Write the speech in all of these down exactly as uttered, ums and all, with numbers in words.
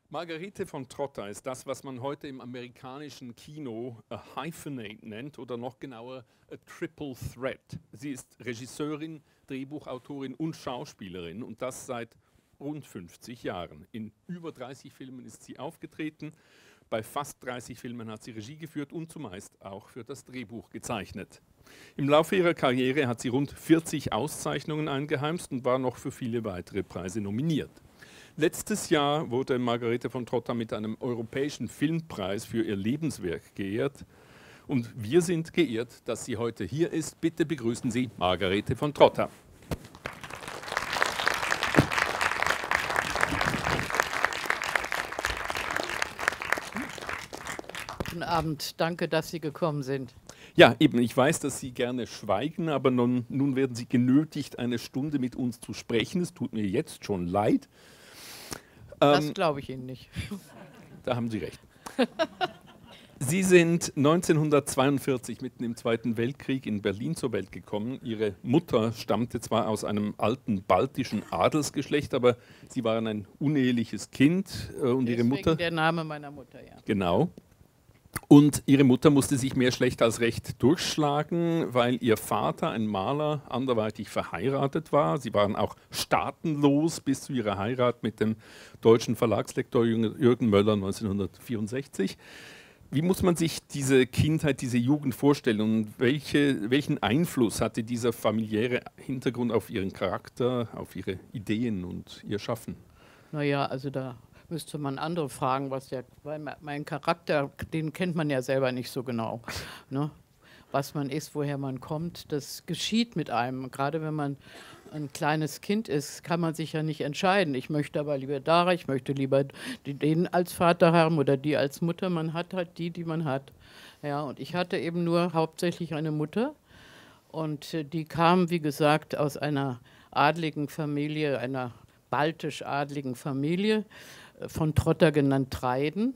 Margarete von Trotta ist das, was man heute im amerikanischen Kino a Hyphenate nennt oder noch genauer a Triple Threat. Sie ist Regisseurin, Drehbuchautorin und Schauspielerin und das seit rund fünfzig Jahren. In über dreißig Filmen ist sie aufgetreten, bei fast dreißig Filmen hat sie Regie geführt und zumeist auch für das Drehbuch gezeichnet. Im Laufe ihrer Karriere hat sie rund vierzig Auszeichnungen eingeheimst und war noch für viele weitere Preise nominiert. Letztes Jahr wurde Margarete von Trotta mit einem Europäischen Filmpreis für ihr Lebenswerk geehrt. Und wir sind geehrt, dass sie heute hier ist. Bitte begrüßen Sie Margarete von Trotta. Guten Abend, danke, dass Sie gekommen sind. Ja, eben, ich weiß, dass Sie gerne schweigen, aber nun, nun werden Sie genötigt, eine Stunde mit uns zu sprechen. Es tut mir jetzt schon leid. Das Ähm, glaube ich Ihnen nicht. Da haben Sie recht. Sie sind neunzehnhundertzweiundvierzig mitten im Zweiten Weltkrieg in Berlin zur Welt gekommen. Ihre Mutter stammte zwar aus einem alten baltischen Adelsgeschlecht, aber Sie waren ein uneheliches Kind äh, und Deswegen Ihre Mutter... der Name meiner Mutter, ja. Genau. Und ihre Mutter musste sich mehr schlecht als recht durchschlagen, weil ihr Vater, ein Maler, anderweitig verheiratet war. Sie waren auch staatenlos bis zu ihrer Heirat mit dem deutschen Verlagslektor Jürgen Möller neunzehnhundertvierundsechzig. Wie muss man sich diese Kindheit, diese Jugend vorstellen und welche, welchen Einfluss hatte dieser familiäre Hintergrund auf Ihren Charakter, auf Ihre Ideen und Ihr Schaffen? Naja, also da müsste man andere fragen, was der, weil mein Charakter, den kennt man ja selber nicht so genau. Ne? Was man ist, woher man kommt, das geschieht mit einem. Gerade wenn man ein kleines Kind ist, kann man sich ja nicht entscheiden. Ich möchte aber lieber da, ich möchte lieber den als Vater haben oder die als Mutter. Man hat halt die, die man hat. Ja, und ich hatte eben nur hauptsächlich eine Mutter und die kam, wie gesagt, aus einer adligen Familie, einer baltisch-adligen Familie, von Trotta genannt Treiden,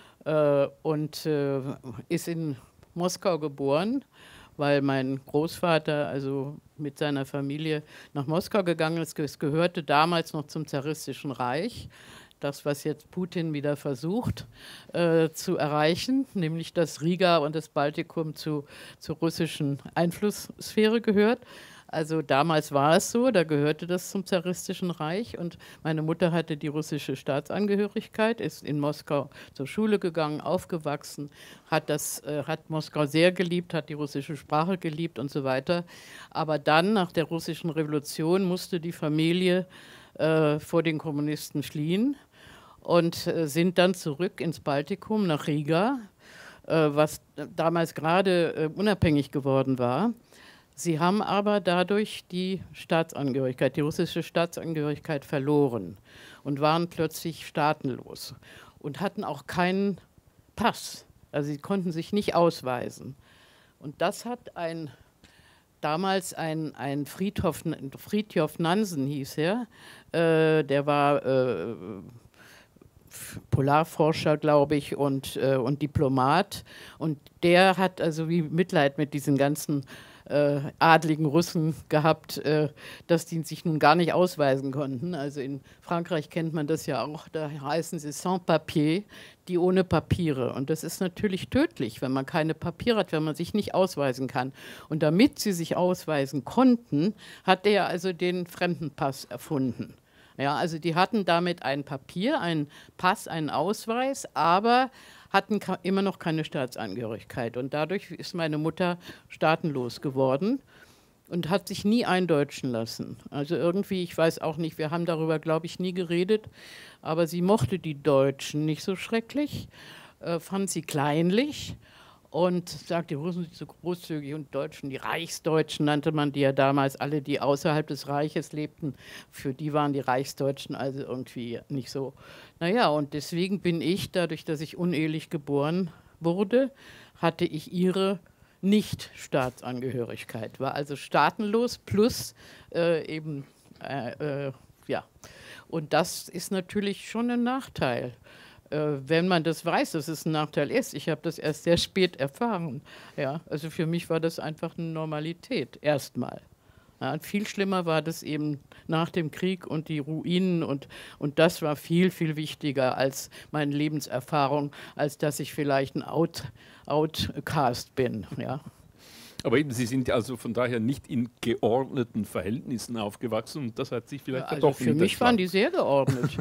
äh, und äh, ist in Moskau geboren, weil mein Großvater also mit seiner Familie nach Moskau gegangen ist. Es gehörte damals noch zum Zaristischen Reich, das, was jetzt Putin wieder versucht äh, zu erreichen, nämlich dass Riga und das Baltikum zu, zur russischen Einflusssphäre gehört. Also damals war es so, da gehörte das zum Zaristischen Reich und meine Mutter hatte die russische Staatsangehörigkeit, ist in Moskau zur Schule gegangen, aufgewachsen, hat, das, äh, hat Moskau sehr geliebt, hat die russische Sprache geliebt und so weiter. Aber dann, nach der russischen Revolution, musste die Familie äh, vor den Kommunisten fliehen und äh, sind dann zurück ins Baltikum, nach Riga, äh, was damals gerade äh, unabhängig geworden war. Sie haben aber dadurch die Staatsangehörigkeit, die russische Staatsangehörigkeit verloren und waren plötzlich staatenlos und hatten auch keinen Pass. Also sie konnten sich nicht ausweisen. Und das hat ein, damals ein, ein Friedhof, Fridtjof Nansen hieß er, äh, der war äh, Polarforscher, glaube ich, und, äh, und Diplomat. Und der hat also wie Mitleid mit diesen ganzen Äh, adligen Russen gehabt, äh, dass die sich nun gar nicht ausweisen konnten. Also in Frankreich kennt man das ja auch, da heißen sie sans papier, die ohne Papiere. Und das ist natürlich tödlich, wenn man keine Papiere hat, wenn man sich nicht ausweisen kann. Und damit sie sich ausweisen konnten, hat er also den Fremdenpass erfunden. Ja, also die hatten damit ein Papier, einen Pass, einen Ausweis, aber hatten immer noch keine Staatsangehörigkeit. Und dadurch ist meine Mutter staatenlos geworden und hat sich nie eindeutschen lassen. Also irgendwie, ich weiß auch nicht, wir haben darüber, glaube ich, nie geredet, aber sie mochte die Deutschen nicht so schrecklich, äh, fand sie kleinlich und sagt, die Russen sind so großzügig und Deutschen, die Reichsdeutschen nannte man die ja damals, alle, die außerhalb des Reiches lebten, für die waren die Reichsdeutschen also irgendwie nicht so. Naja, und deswegen bin ich, dadurch, dass ich unehelich geboren wurde, hatte ich ihre Nicht-Staatsangehörigkeit, war also staatenlos plus äh, eben, äh, äh, ja. Und das ist natürlich schon ein Nachteil. Wenn man das weiß, dass es ein Nachteil ist. Ich habe das erst sehr spät erfahren. Ja, also für mich war das einfach eine Normalität, erstmal. Ja, viel schlimmer war das eben nach dem Krieg und die Ruinen und, und das war viel, viel wichtiger als meine Lebenserfahrung, als dass ich vielleicht ein Out, Outcast bin. Ja. Aber eben, Sie sind also von daher nicht in geordneten Verhältnissen aufgewachsen und das hat sich vielleicht Ja, also doch für mich waren die sehr geordnet.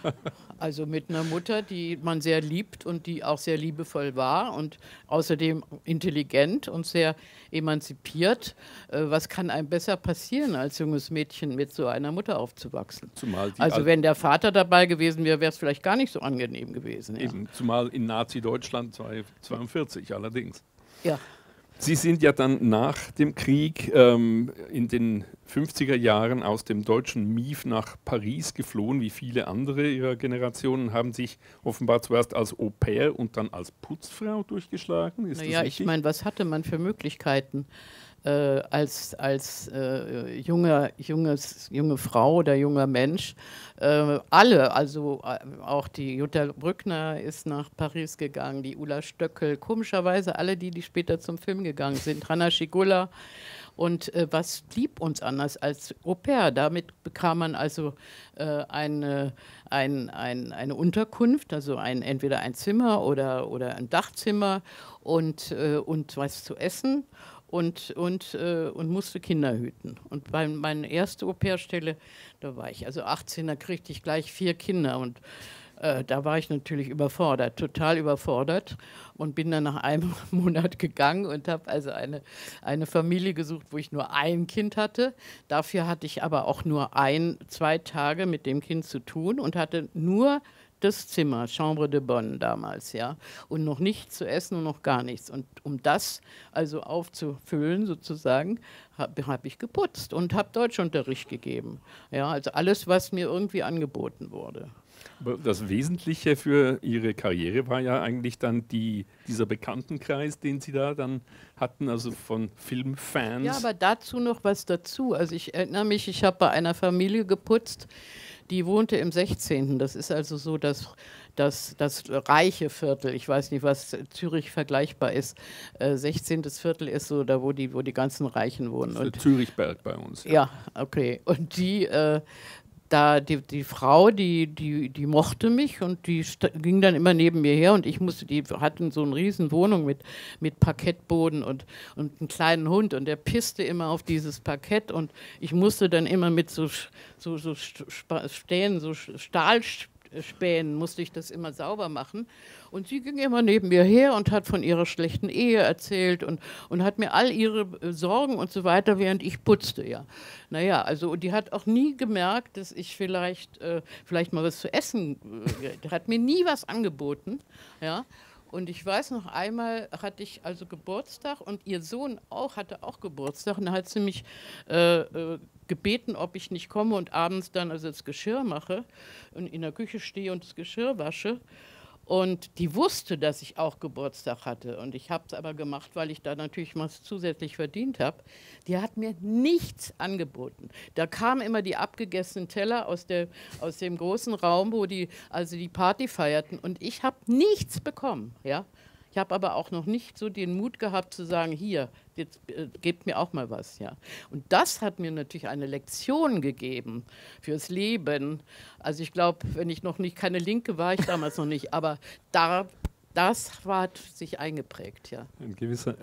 Also mit einer Mutter, die man sehr liebt und die auch sehr liebevoll war und außerdem intelligent und sehr emanzipiert. Äh, was kann einem besser passieren, als junges Mädchen mit so einer Mutter aufzuwachsen? Zumal die Also Al- wenn der Vater dabei gewesen wäre, wäre es vielleicht gar nicht so angenehm gewesen. Ja. Eben, zumal in Nazi-Deutschland zweiundvierzig allerdings. Ja. Sie sind ja dann nach dem Krieg ähm, in den fünfziger Jahren aus dem deutschen Mief nach Paris geflohen, wie viele andere Ihrer Generation, haben sich offenbar zuerst als Au-pair und dann als Putzfrau durchgeschlagen. Ist Naja, das ich richtig? meine, was hatte man für Möglichkeiten äh, als, als äh, junge, junges, junge Frau oder junger Mensch? Äh, alle, also äh, auch die Jutta Brückner ist nach Paris gegangen, die Ulla Stöckel, komischerweise alle die, die später zum Film gegangen sind, Hanna Schigula. Und äh, was blieb uns anders als Au-pair? Damit bekam man also äh, eine, ein, ein, eine Unterkunft, also ein, entweder ein Zimmer oder, oder ein Dachzimmer und, äh, und was zu essen und, und, äh, und musste Kinder hüten. Und bei meiner ersten Au-pair-Stelle, da war ich also achtzehn, da kriegte ich gleich vier Kinder und Äh, da war ich natürlich überfordert, total überfordert und bin dann nach einem Monat gegangen und habe also eine, eine Familie gesucht, wo ich nur ein Kind hatte. Dafür hatte ich aber auch nur ein, zwei Tage mit dem Kind zu tun und hatte nur das Zimmer, Chambre de Bonne damals, ja, und noch nichts zu essen und noch gar nichts. Und um das also aufzufüllen sozusagen, habe hab ich geputzt und habe Deutschunterricht gegeben. Ja, also alles, was mir irgendwie angeboten wurde. Aber das Wesentliche für Ihre Karriere war ja eigentlich dann die, dieser Bekanntenkreis, den Sie da dann hatten, also von Filmfans. Ja, aber dazu noch was dazu. Also ich erinnere mich, ich habe bei einer Familie geputzt, die wohnte im sechzehnten. Das ist also so das, das, das reiche Viertel. Ich weiß nicht, was Zürich vergleichbar ist. Äh, sechzehnten. Viertel ist so da, wo die, wo die ganzen Reichen wohnen. Das ist Und der Zürichberg bei uns. ja, ja okay. Und die... Äh, Da die, die Frau, die, die, die mochte mich und die ging dann immer neben mir her und ich musste, die hatten so eine riesen Wohnung mit, mit Parkettboden und, und einen kleinen Hund und der pisste immer auf dieses Parkett und ich musste dann immer mit so, so, so Spänen, so Stahlspänen musste ich das immer sauber machen und sie ging immer neben mir her und hat von ihrer schlechten Ehe erzählt und, und hat mir all ihre Sorgen und so weiter, während ich putzte, ja. Naja, also die hat auch nie gemerkt, dass ich vielleicht, äh, vielleicht mal was zu essen, äh, die hat mir nie was angeboten, ja. Und ich weiß noch einmal hatte ich also Geburtstag und ihr Sohn auch hatte auch Geburtstag und da hat sie mich äh, äh, gebeten, ob ich nicht komme und abends dann also das Geschirr mache und in der Küche stehe und das Geschirr wasche. Und die wusste, dass ich auch Geburtstag hatte. Und ich habe es aber gemacht, weil ich da natürlich was zusätzlich verdient habe. Die hat mir nichts angeboten. Da kamen immer die abgegessenen Teller aus, der, aus dem großen Raum, wo die also die Party feierten. Und ich habe nichts bekommen. Ja? Ich habe aber auch noch nicht so den Mut gehabt zu sagen, hier, jetzt äh, gebt mir auch mal was. Ja. Und das hat mir natürlich eine Lektion gegeben fürs Leben. Also ich glaube, wenn ich noch nicht, keine Linke war ich damals noch nicht, aber da, das hat sich eingeprägt. Ja. Ein gewisser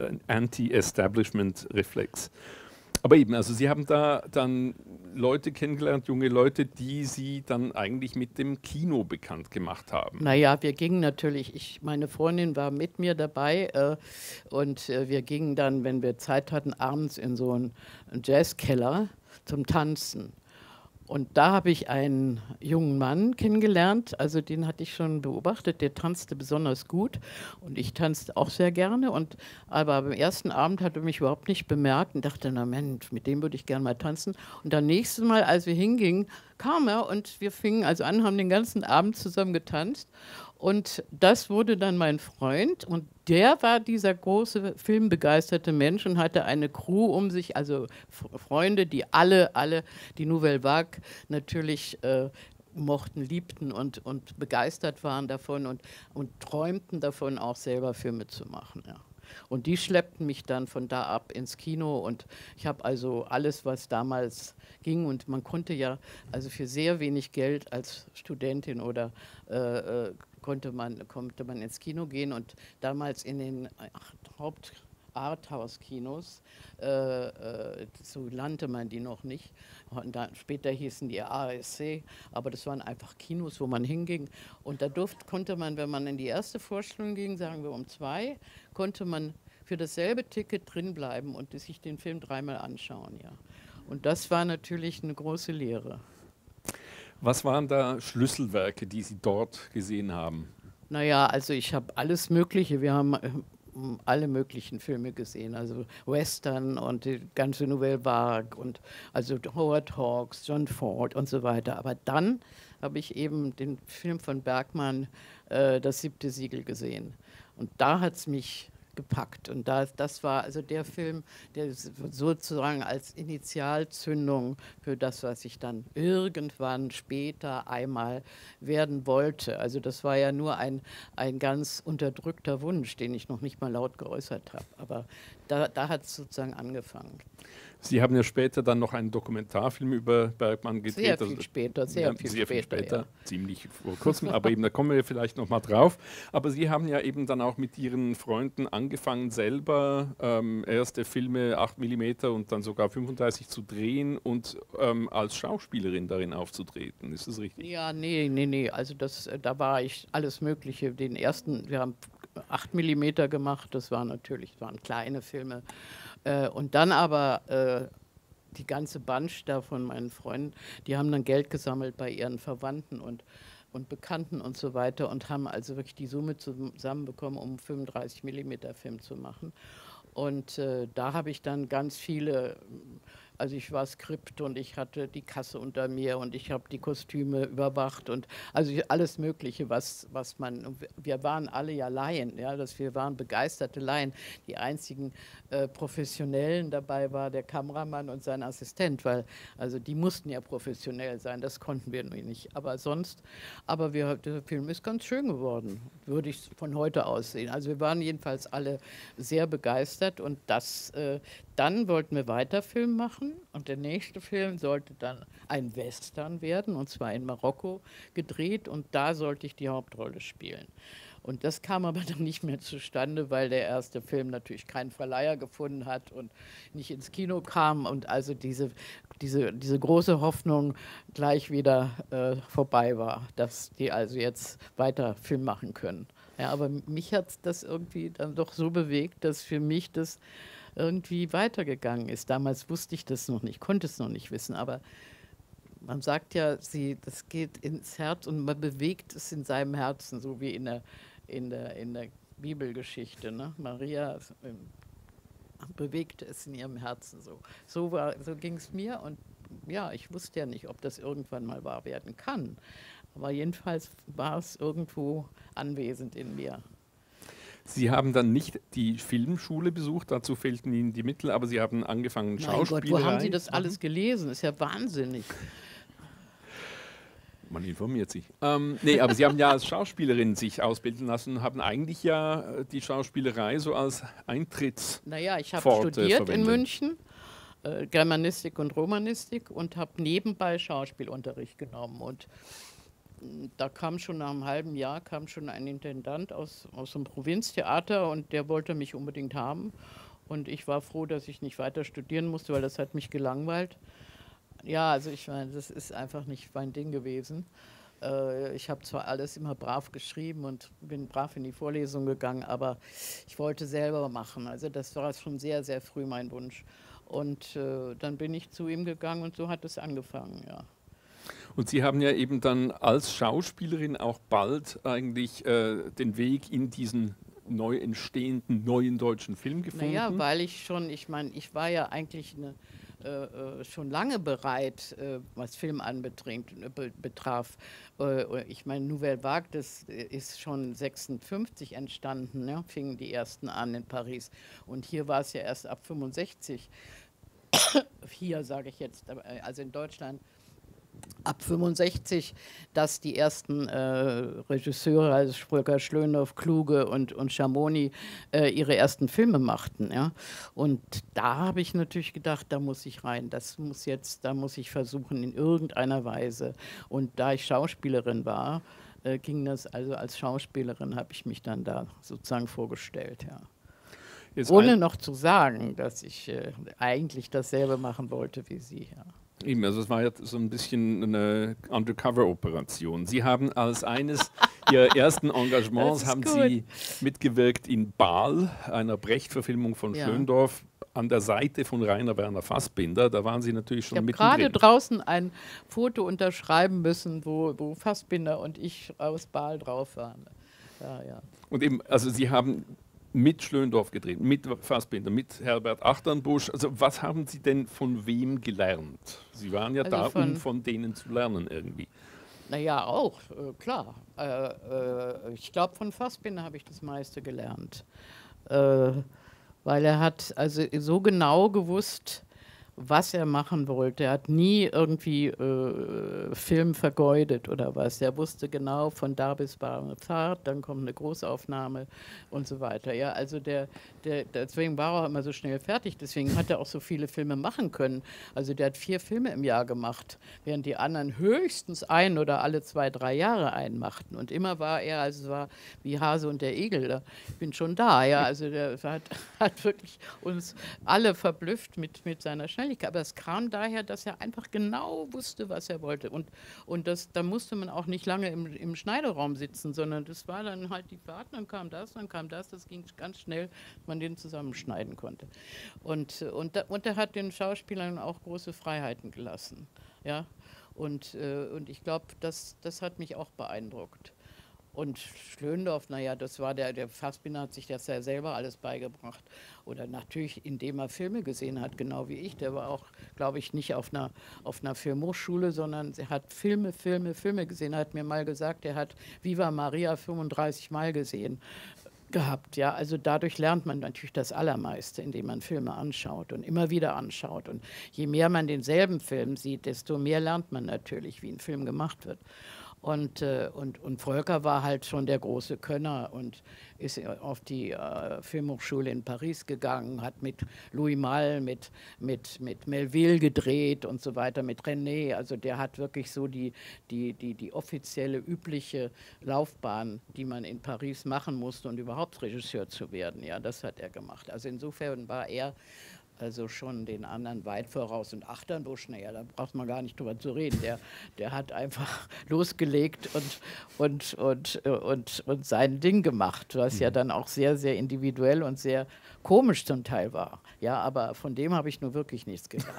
Anti-Establishment-Reflex. Aber eben, also Sie haben da dann Leute kennengelernt, junge Leute, die Sie dann eigentlich mit dem Kino bekannt gemacht haben. Naja, wir gingen natürlich, ich, meine Freundin war mit mir dabei äh, und äh, wir gingen dann, wenn wir Zeit hatten, abends in so einen, einen Jazzkeller zum Tanzen. Und da habe ich einen jungen Mann kennengelernt, also den hatte ich schon beobachtet, der tanzte besonders gut und ich tanzte auch sehr gerne. Und, aber am ersten Abend hat er mich überhaupt nicht bemerkt und dachte, na Mensch, mit dem würde ich gerne mal tanzen. Und dann nächstes Mal, als wir hingingen, kam er und wir fingen also an, haben den ganzen Abend zusammen getanzt. Und das wurde dann mein Freund und der war dieser große filmbegeisterte Mensch und hatte eine Crew um sich, also Freunde, die alle, alle die Nouvelle Vague natürlich äh, mochten, liebten und, und begeistert waren davon und, und träumten davon, auch selber Filme zu machen. Ja. Und die schleppten mich dann von da ab ins Kino und ich habe also alles, was damals ging und man konnte ja also für sehr wenig Geld als Studentin oder äh, äh, konnte man, konnte man ins Kino gehen und damals in den ach, Haupt Arthouse-Kinos, äh, äh, so nannte man die noch nicht. Und dann, später hießen die A S C, aber das waren einfach Kinos, wo man hinging. Und da durfte, konnte man, wenn man in die erste Vorstellung ging, sagen wir um zwei, konnte man für dasselbe Ticket drinbleiben und sich den Film dreimal anschauen. Ja. Und das war natürlich eine große Lehre. Was waren da Schlüsselwerke, die Sie dort gesehen haben? Naja, also ich habe alles Mögliche. Wir haben äh, alle möglichen Filme gesehen, also Western und die ganze Nouvelle Vague und also Howard Hawks, John Ford und so weiter. Aber dann habe ich eben den Film von Bergman, äh, Das siebte Siegel, gesehen. Und da hat es mich gepackt. Und da, das war also der Film, der sozusagen als Initialzündung für das, was ich dann irgendwann später einmal werden wollte. Also das war ja nur ein, ein ganz unterdrückter Wunsch, den ich noch nicht mal laut geäußert habe. Aber da, da hat es sozusagen angefangen. Sie haben ja später dann noch einen Dokumentarfilm über Bergmann gedreht. Sehr viel also, später, sehr, ja, viel, sehr viel später. später, Ja. ziemlich vor kurzem, aber eben da kommen wir vielleicht noch mal drauf. Aber Sie haben ja eben dann auch mit Ihren Freunden angefangen, selber ähm, erste Filme acht Millimeter und dann sogar fünfunddreißig zu drehen und ähm, als Schauspielerin darin aufzutreten. Ist das richtig? Ja, nee, nee, nee. Also das, da war ich alles Mögliche. Den ersten, wir haben acht Millimeter gemacht, das war natürlich, waren kleine Filme. Äh, und dann aber äh, die ganze Bunch da von meinen Freunden, die haben dann Geld gesammelt bei ihren Verwandten und, und Bekannten und so weiter und haben also wirklich die Summe zusammenbekommen, um einen fünfunddreißig Millimeter Film zu machen. Und äh, da habe ich dann ganz viele, also ich war Skript und ich hatte die Kasse unter mir und ich habe die Kostüme überwacht und also ich, alles Mögliche, was, was man, wir waren alle ja Laien, ja, dass wir waren begeisterte Laien. Die einzigen äh, Professionellen dabei war der Kameramann und sein Assistent, weil also die mussten ja professionell sein, das konnten wir nur nicht. Aber sonst, aber wir, der Film ist ganz schön geworden, würde ich von heute aus sehen. Also wir waren jedenfalls alle sehr begeistert und das, äh, dann wollten wir weiter Film machen und der nächste Film sollte dann ein Western werden und zwar in Marokko gedreht und da sollte ich die Hauptrolle spielen. Und das kam aber dann nicht mehr zustande, weil der erste Film natürlich keinen Verleiher gefunden hat und nicht ins Kino kam und also diese, diese, diese große Hoffnung gleich wieder äh, vorbei war, dass die also jetzt weiter Film machen können. Ja, aber mich hat das irgendwie dann doch so bewegt, dass für mich das irgendwie weitergegangen ist. Damals wusste ich das noch nicht, konnte es noch nicht wissen, aber man sagt ja, sie, das geht ins Herz und man bewegt es in seinem Herzen, so wie in der, in der, in der Bibelgeschichte. Ne? Maria ähm, bewegte es in ihrem Herzen so. So, so ging es mir und ja, ich wusste ja nicht, ob das irgendwann mal wahr werden kann. Aber jedenfalls war es irgendwo anwesend in mir. Sie haben dann nicht die Filmschule besucht, dazu fehlten Ihnen die Mittel, aber Sie haben angefangen, Schauspielerei. Mein Gott, wo haben Sie das alles gelesen? Ist ja wahnsinnig. Man informiert sich. Ähm, nee, aber Sie haben ja als Schauspielerin sich ausbilden lassen und haben eigentlich ja äh, die Schauspielerei so als Eintritts. Naja, ich habe Pforte studiert verwendet. in München, äh, Germanistik und Romanistik und habe nebenbei Schauspielunterricht genommen. Und mh, da kam schon nach einem halben Jahr kam schon ein Intendant aus, aus einem Provinztheater und der wollte mich unbedingt haben. Und ich war froh, dass ich nicht weiter studieren musste, weil das hat mich gelangweilt. Ja, also ich meine, das ist einfach nicht mein Ding gewesen. Äh, ich habe zwar alles immer brav geschrieben und bin brav in die Vorlesung gegangen, aber ich wollte selber machen. Also das war schon sehr, sehr früh mein Wunsch. Und äh, dann bin ich zu ihm gegangen und so hat es angefangen, ja. Und Sie haben ja eben dann als Schauspielerin auch bald eigentlich äh, den Weg in diesen neu entstehenden neuen deutschen Film gefunden. Naja, weil ich schon, ich meine, ich war ja eigentlich eine Äh, schon lange bereit, äh, was Film anbetrifft, be betraf. Äh, ich meine, Nouvelle Vague, das ist schon sechsundfünfzig entstanden, ne? Fingen die ersten an in Paris. Und hier war es ja erst ab fünfundsechzig. Hier sage ich jetzt, also in Deutschland. ab fünfundsechzig, dass die ersten äh, Regisseure, also Volker Schlöndorff, Kluge und, und Schamoni, äh, ihre ersten Filme machten. Ja? Und da habe ich natürlich gedacht, da muss ich rein, das muss jetzt, da muss ich versuchen in irgendeiner Weise. Und da ich Schauspielerin war, äh, ging das, also als Schauspielerin habe ich mich dann da sozusagen vorgestellt. Ja. Ohne noch zu sagen, dass ich äh, eigentlich dasselbe machen wollte wie Sie. Ja. Eben, also es war jetzt so ein bisschen eine Undercover-Operation. Sie haben als eines Ihrer ersten Engagements haben gut. Sie mitgewirkt in Baal, einer Brecht-Verfilmung von Ja. Schlöndorff, an der Seite von Rainer Werner Fassbinder. Da waren Sie natürlich schon Ich habe mittendrin. gerade draußen ein Foto unterschreiben müssen, wo, wo Fassbinder und ich aus Baal drauf waren. Ja, ja. Und eben, also Sie haben mit Schlöndorff gedreht, mit Fassbinder, mit Herbert Achternbusch. Also was haben Sie denn von wem gelernt? Sie waren ja Also da, von- um von denen zu lernen irgendwie. Naja, auch, äh, klar. Äh, äh, ich glaube, von Fassbinder habe ich das meiste gelernt. Äh, weil er hat also so genau gewusst, was er machen wollte. Er hat nie irgendwie äh, Film vergeudet oder was. Er wusste genau, von da bis Bahre Fahrt, dann kommt eine Großaufnahme und so weiter. Ja, also der, der, deswegen war er auch immer so schnell fertig. Deswegen hat er auch so viele Filme machen können. Also der hat vier Filme im Jahr gemacht, während die anderen höchstens ein oder alle zwei, drei Jahre einen machten. Und immer war er, also es war wie Hase und der Igel. Da, ich bin schon da, ja. Also der hat, hat wirklich uns alle verblüfft mit, mit seiner Schnelligkeit. Aber es kam daher, dass er einfach genau wusste, was er wollte. Und, und das, da musste man auch nicht lange im, im Schneideraum sitzen, sondern das war dann halt die Fahrt, dann kam das, dann kam das, das ging ganz schnell, dass man den zusammenschneiden konnte. Und, und, da, und er hat den Schauspielern auch große Freiheiten gelassen. Ja? Und, äh, und ich glaube, das, das hat mich auch beeindruckt. Und Schlöndorff, naja, das war der, der Fassbinder hat sich das ja selber alles beigebracht. Oder natürlich, indem er Filme gesehen hat, genau wie ich. Der war auch, glaube ich, nicht auf einer, auf einer Filmhochschule, sondern er hat Filme, Filme, Filme gesehen. Er hat mir mal gesagt, er hat Viva Maria fünfunddreißig Mal gesehen gehabt. Ja, also dadurch lernt man natürlich das Allermeiste, indem man Filme anschaut und immer wieder anschaut. Und je mehr man denselben Film sieht, desto mehr lernt man natürlich, wie ein Film gemacht wird. Und, äh, und, und Volker war halt schon der große Könner und ist auf die äh, Filmhochschule in Paris gegangen, hat mit Louis Malle, mit, mit, mit Melville gedreht und so weiter, mit René. Also der hat wirklich so die, die, die, die offizielle, übliche Laufbahn, die man in Paris machen musste, um überhaupt Regisseur zu werden. Ja, das hat er gemacht. Also insofern war er also schon den anderen weit voraus. Und Achternbusch, naja, da braucht man gar nicht drüber zu reden. Der, der hat einfach losgelegt und, und, und, und, und sein Ding gemacht, was ja dann auch sehr, sehr individuell und sehr komisch zum Teil war. Ja, aber von dem habe ich nur wirklich nichts gelernt.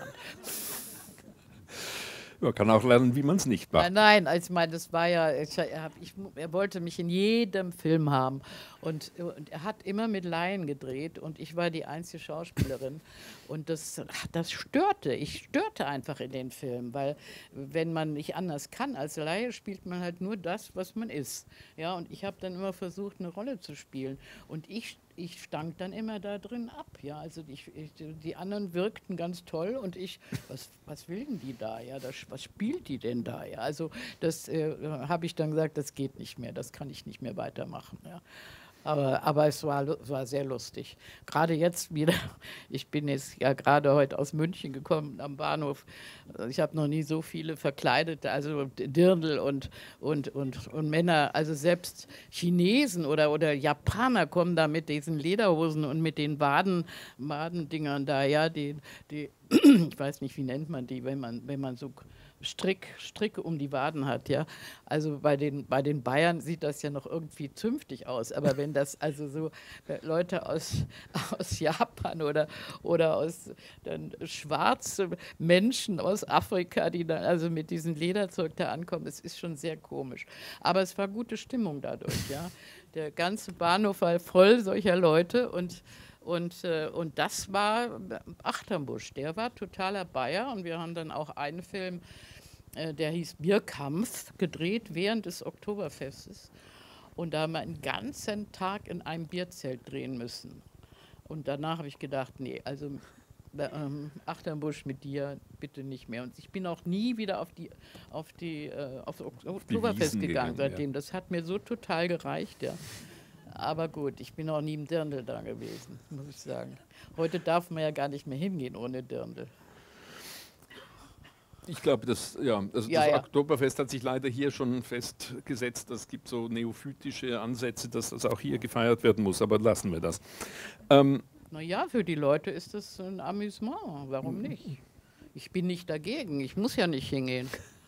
Man kann auch lernen, wie man es nicht macht. Nein, nein, also ich meine, das war ja, ich, er, hab- ich, er wollte mich in jedem Film haben und, und er hat immer mit Laien gedreht und ich war die einzige Schauspielerin und das, das störte, ich störte einfach in den Filmen, weil wenn man nicht anders kann als Laie, spielt man halt nur das, was man ist. Ja, und ich habe dann immer versucht, eine Rolle zu spielen und ich ich stank dann immer da drin ab. Ja, also ich, ich, die anderen wirkten ganz toll und ich, was, was will denn die da? Ja, das, was spielt die denn da? Ja, also das äh, habe ich dann gesagt, das geht nicht mehr, das kann ich nicht mehr weitermachen. Ja. Aber, aber es war, lu- war sehr lustig. Gerade jetzt wieder, ich bin jetzt ja gerade heute aus München gekommen am Bahnhof. Ich habe noch nie so viele verkleidete, also Dirndl und, und, und, und Männer, also selbst Chinesen oder, oder Japaner kommen da mit diesen Lederhosen und mit den Waden, Wadendingern da, ja, die, die, ich weiß nicht, wie nennt man die, wenn man, wenn man so Strick, Stricke um die Waden hat, ja. Also bei den, bei den Bayern sieht das ja noch irgendwie zünftig aus, aber wenn das also so äh, Leute aus, aus Japan oder, oder aus dann schwarze Menschen aus Afrika, die dann also mit diesem Lederzeug da ankommen, es ist schon sehr komisch. Aber es war gute Stimmung dadurch, ja. Der ganze Bahnhof war voll solcher Leute und und, äh, und das war Achternbusch, der war totaler Bayer und wir haben dann auch einen Film, äh, der hieß Bierkampf, gedreht während des Oktoberfestes. Und da haben wir einen ganzen Tag in einem Bierzelt drehen müssen. Und danach habe ich gedacht, nee, also ähm, Achternbusch mit dir bitte nicht mehr. Und ich bin auch nie wieder auf die auf die äh, aufs Oktoberfest gegangen seitdem. Ja. Das hat mir so total gereicht, ja. Aber gut, ich bin auch nie im Dirndl da gewesen, muss ich sagen. Heute darf man ja gar nicht mehr hingehen ohne Dirndl. Ich glaube, das, ja, also ja, das ja. Oktoberfest hat sich leider hier schon festgesetzt. Es gibt so neophytische Ansätze, dass das auch hier gefeiert werden muss, aber lassen wir das. Ähm, naja, für die Leute ist das ein Amüsement. Warum nicht? Ich bin nicht dagegen. Ich muss ja nicht hingehen.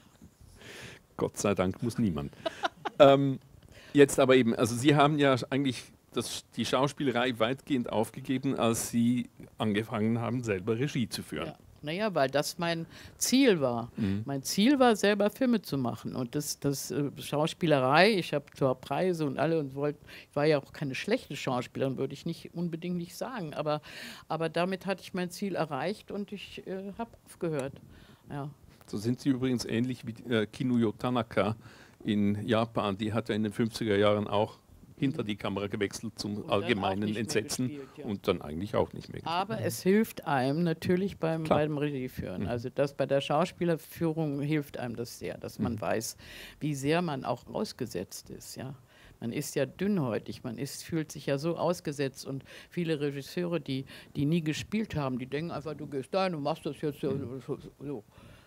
Gott sei Dank muss niemand. ähm, jetzt aber eben, also Sie haben ja eigentlich das, die Schauspielerei weitgehend aufgegeben, als Sie angefangen haben, selber Regie zu führen. Ja. Naja, weil das mein Ziel war. Mhm. Mein Ziel war, selber Filme zu machen. Und das, das äh, Schauspielerei, ich habe zwar Preise und alle und wollte, ich war ja auch keine schlechte Schauspielerin, würde ich nicht unbedingt nicht sagen. Aber, aber damit hatte ich mein Ziel erreicht und ich äh, habe aufgehört. Ja. So sind Sie übrigens ähnlich wie äh, Kinuyo Tanaka in Japan. Die hat ja in den fünfziger Jahren auch hinter die Kamera gewechselt zum und allgemeinen Entsetzen gespielt, ja. Und dann eigentlich auch nicht mehr gespielt. Aber es hilft einem natürlich beim, beim Regieführen. Mhm. Also das bei der Schauspielerführung hilft einem das sehr, dass man mhm. weiß, wie sehr man auch ausgesetzt ist. Ja? Man ist ja dünnhäutig, man ist, fühlt sich ja so ausgesetzt und viele Regisseure, die, die nie gespielt haben, die denken einfach, du gehst da und machst das jetzt mhm. so. so.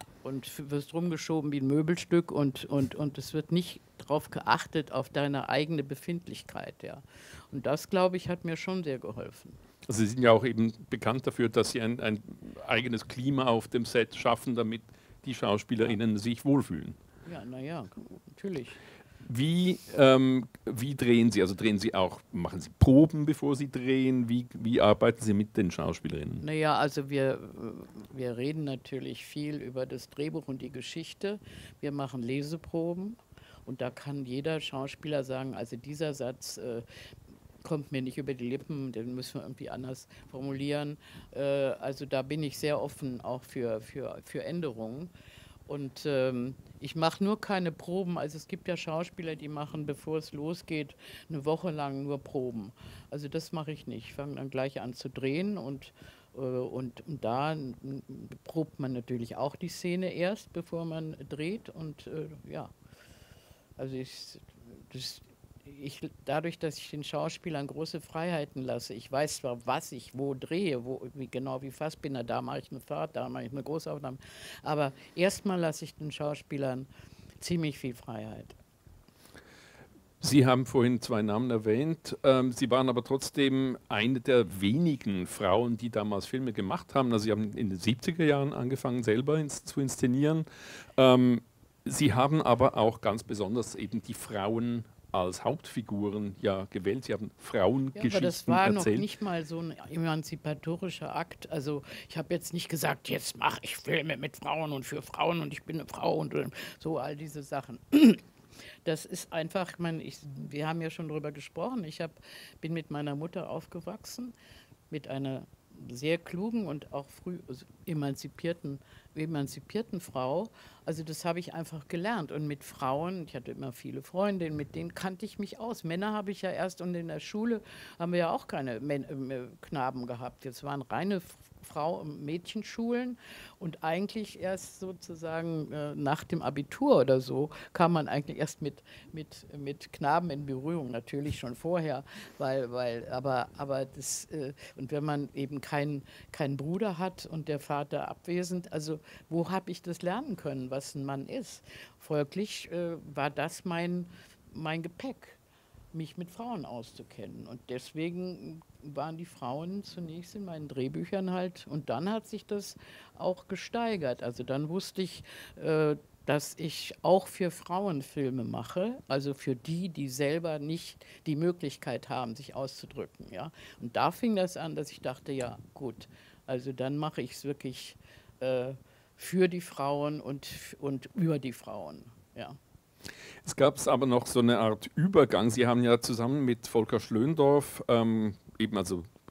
Und wirst rumgeschoben wie ein Möbelstück und, und, und es wird nicht darauf geachtet, auf deine eigene Befindlichkeit. Ja. Und das, glaube ich, hat mir schon sehr geholfen. Also Sie sind ja auch eben bekannt dafür, dass Sie ein, ein eigenes Klima auf dem Set schaffen, damit die SchauspielerInnen sich wohlfühlen. Ja, naja, natürlich. Wie, ähm, wie drehen Sie? Also drehen Sie auch, machen Sie Proben, bevor Sie drehen? Wie, wie arbeiten Sie mit den Schauspielerinnen? Naja, also wir, wir reden natürlich viel über das Drehbuch und die Geschichte. Wir machen Leseproben und da kann jeder Schauspieler sagen, also dieser Satz äh, kommt mir nicht über die Lippen, den müssen wir irgendwie anders formulieren. Äh, also da bin ich sehr offen auch für, für, für Änderungen. Und ähm, ich mache nur keine Proben. Also es gibt ja Schauspieler, die machen, bevor es losgeht, eine Woche lang nur Proben. Also das mache ich nicht. Ich fange dann gleich an zu drehen und, äh, und, und da probt man natürlich auch die Szene erst, bevor man dreht. Und äh, ja, also ich, das, ich, dadurch, dass ich den Schauspielern große Freiheiten lasse, ich weiß zwar, was ich wo drehe, wo, wie, genau wie Fassbinder, da mache ich eine Fahrt, da mache ich eine Großaufnahme, aber erstmal lasse ich den Schauspielern ziemlich viel Freiheit. Sie haben vorhin zwei Namen erwähnt, ähm, Sie waren aber trotzdem eine der wenigen Frauen, die damals Filme gemacht haben. Also Sie haben in den siebziger Jahren angefangen, selber ins, zu inszenieren. Ähm, Sie haben aber auch ganz besonders eben die Frauen als Hauptfiguren ja gewählt. Sie haben Frauengeschichten erzählt. Ja, aber das war erzählt. Noch nicht mal so ein emanzipatorischer Akt. Also ich habe jetzt nicht gesagt, jetzt mache ich Filme mit Frauen und für Frauen und ich bin eine Frau und so all diese Sachen. Das ist einfach, ich meine, ich, wir haben ja schon darüber gesprochen, ich hab, bin mit meiner Mutter aufgewachsen, mit einer sehr klugen und auch früh emanzipierten, emanzipierten Frau. Also das habe ich einfach gelernt. Und mit Frauen, ich hatte immer viele Freundinnen, mit denen kannte ich mich aus. Männer habe ich ja erst, und in der Schule haben wir ja auch keine Män äh, Knaben gehabt. Jetzt waren reine Frau- und Mädchenschulen und eigentlich erst sozusagen äh, nach dem Abitur oder so kam man eigentlich erst mit, mit, mit Knaben in Berührung, natürlich schon vorher, weil, weil, aber, aber das, äh, und wenn man eben keinen keinen Bruder hat und der Vater abwesend, also wo habe ich das lernen können, was ein Mann ist? Folglich äh, war das mein, mein Gepäck, mich mit Frauen auszukennen. Und deswegen waren die Frauen zunächst in meinen Drehbüchern halt, und dann hat sich das auch gesteigert. Also dann wusste ich, äh, dass ich auch für Frauen Filme mache, also für die, die selber nicht die Möglichkeit haben, sich auszudrücken. Ja? Und da fing das an, dass ich dachte, ja gut, also dann mache ich es wirklich äh, für die Frauen und, und über die Frauen. Ja. Es gab aber noch so eine Art Übergang. Sie haben ja zusammen mit Volker Schlöndorff, ähm, eben also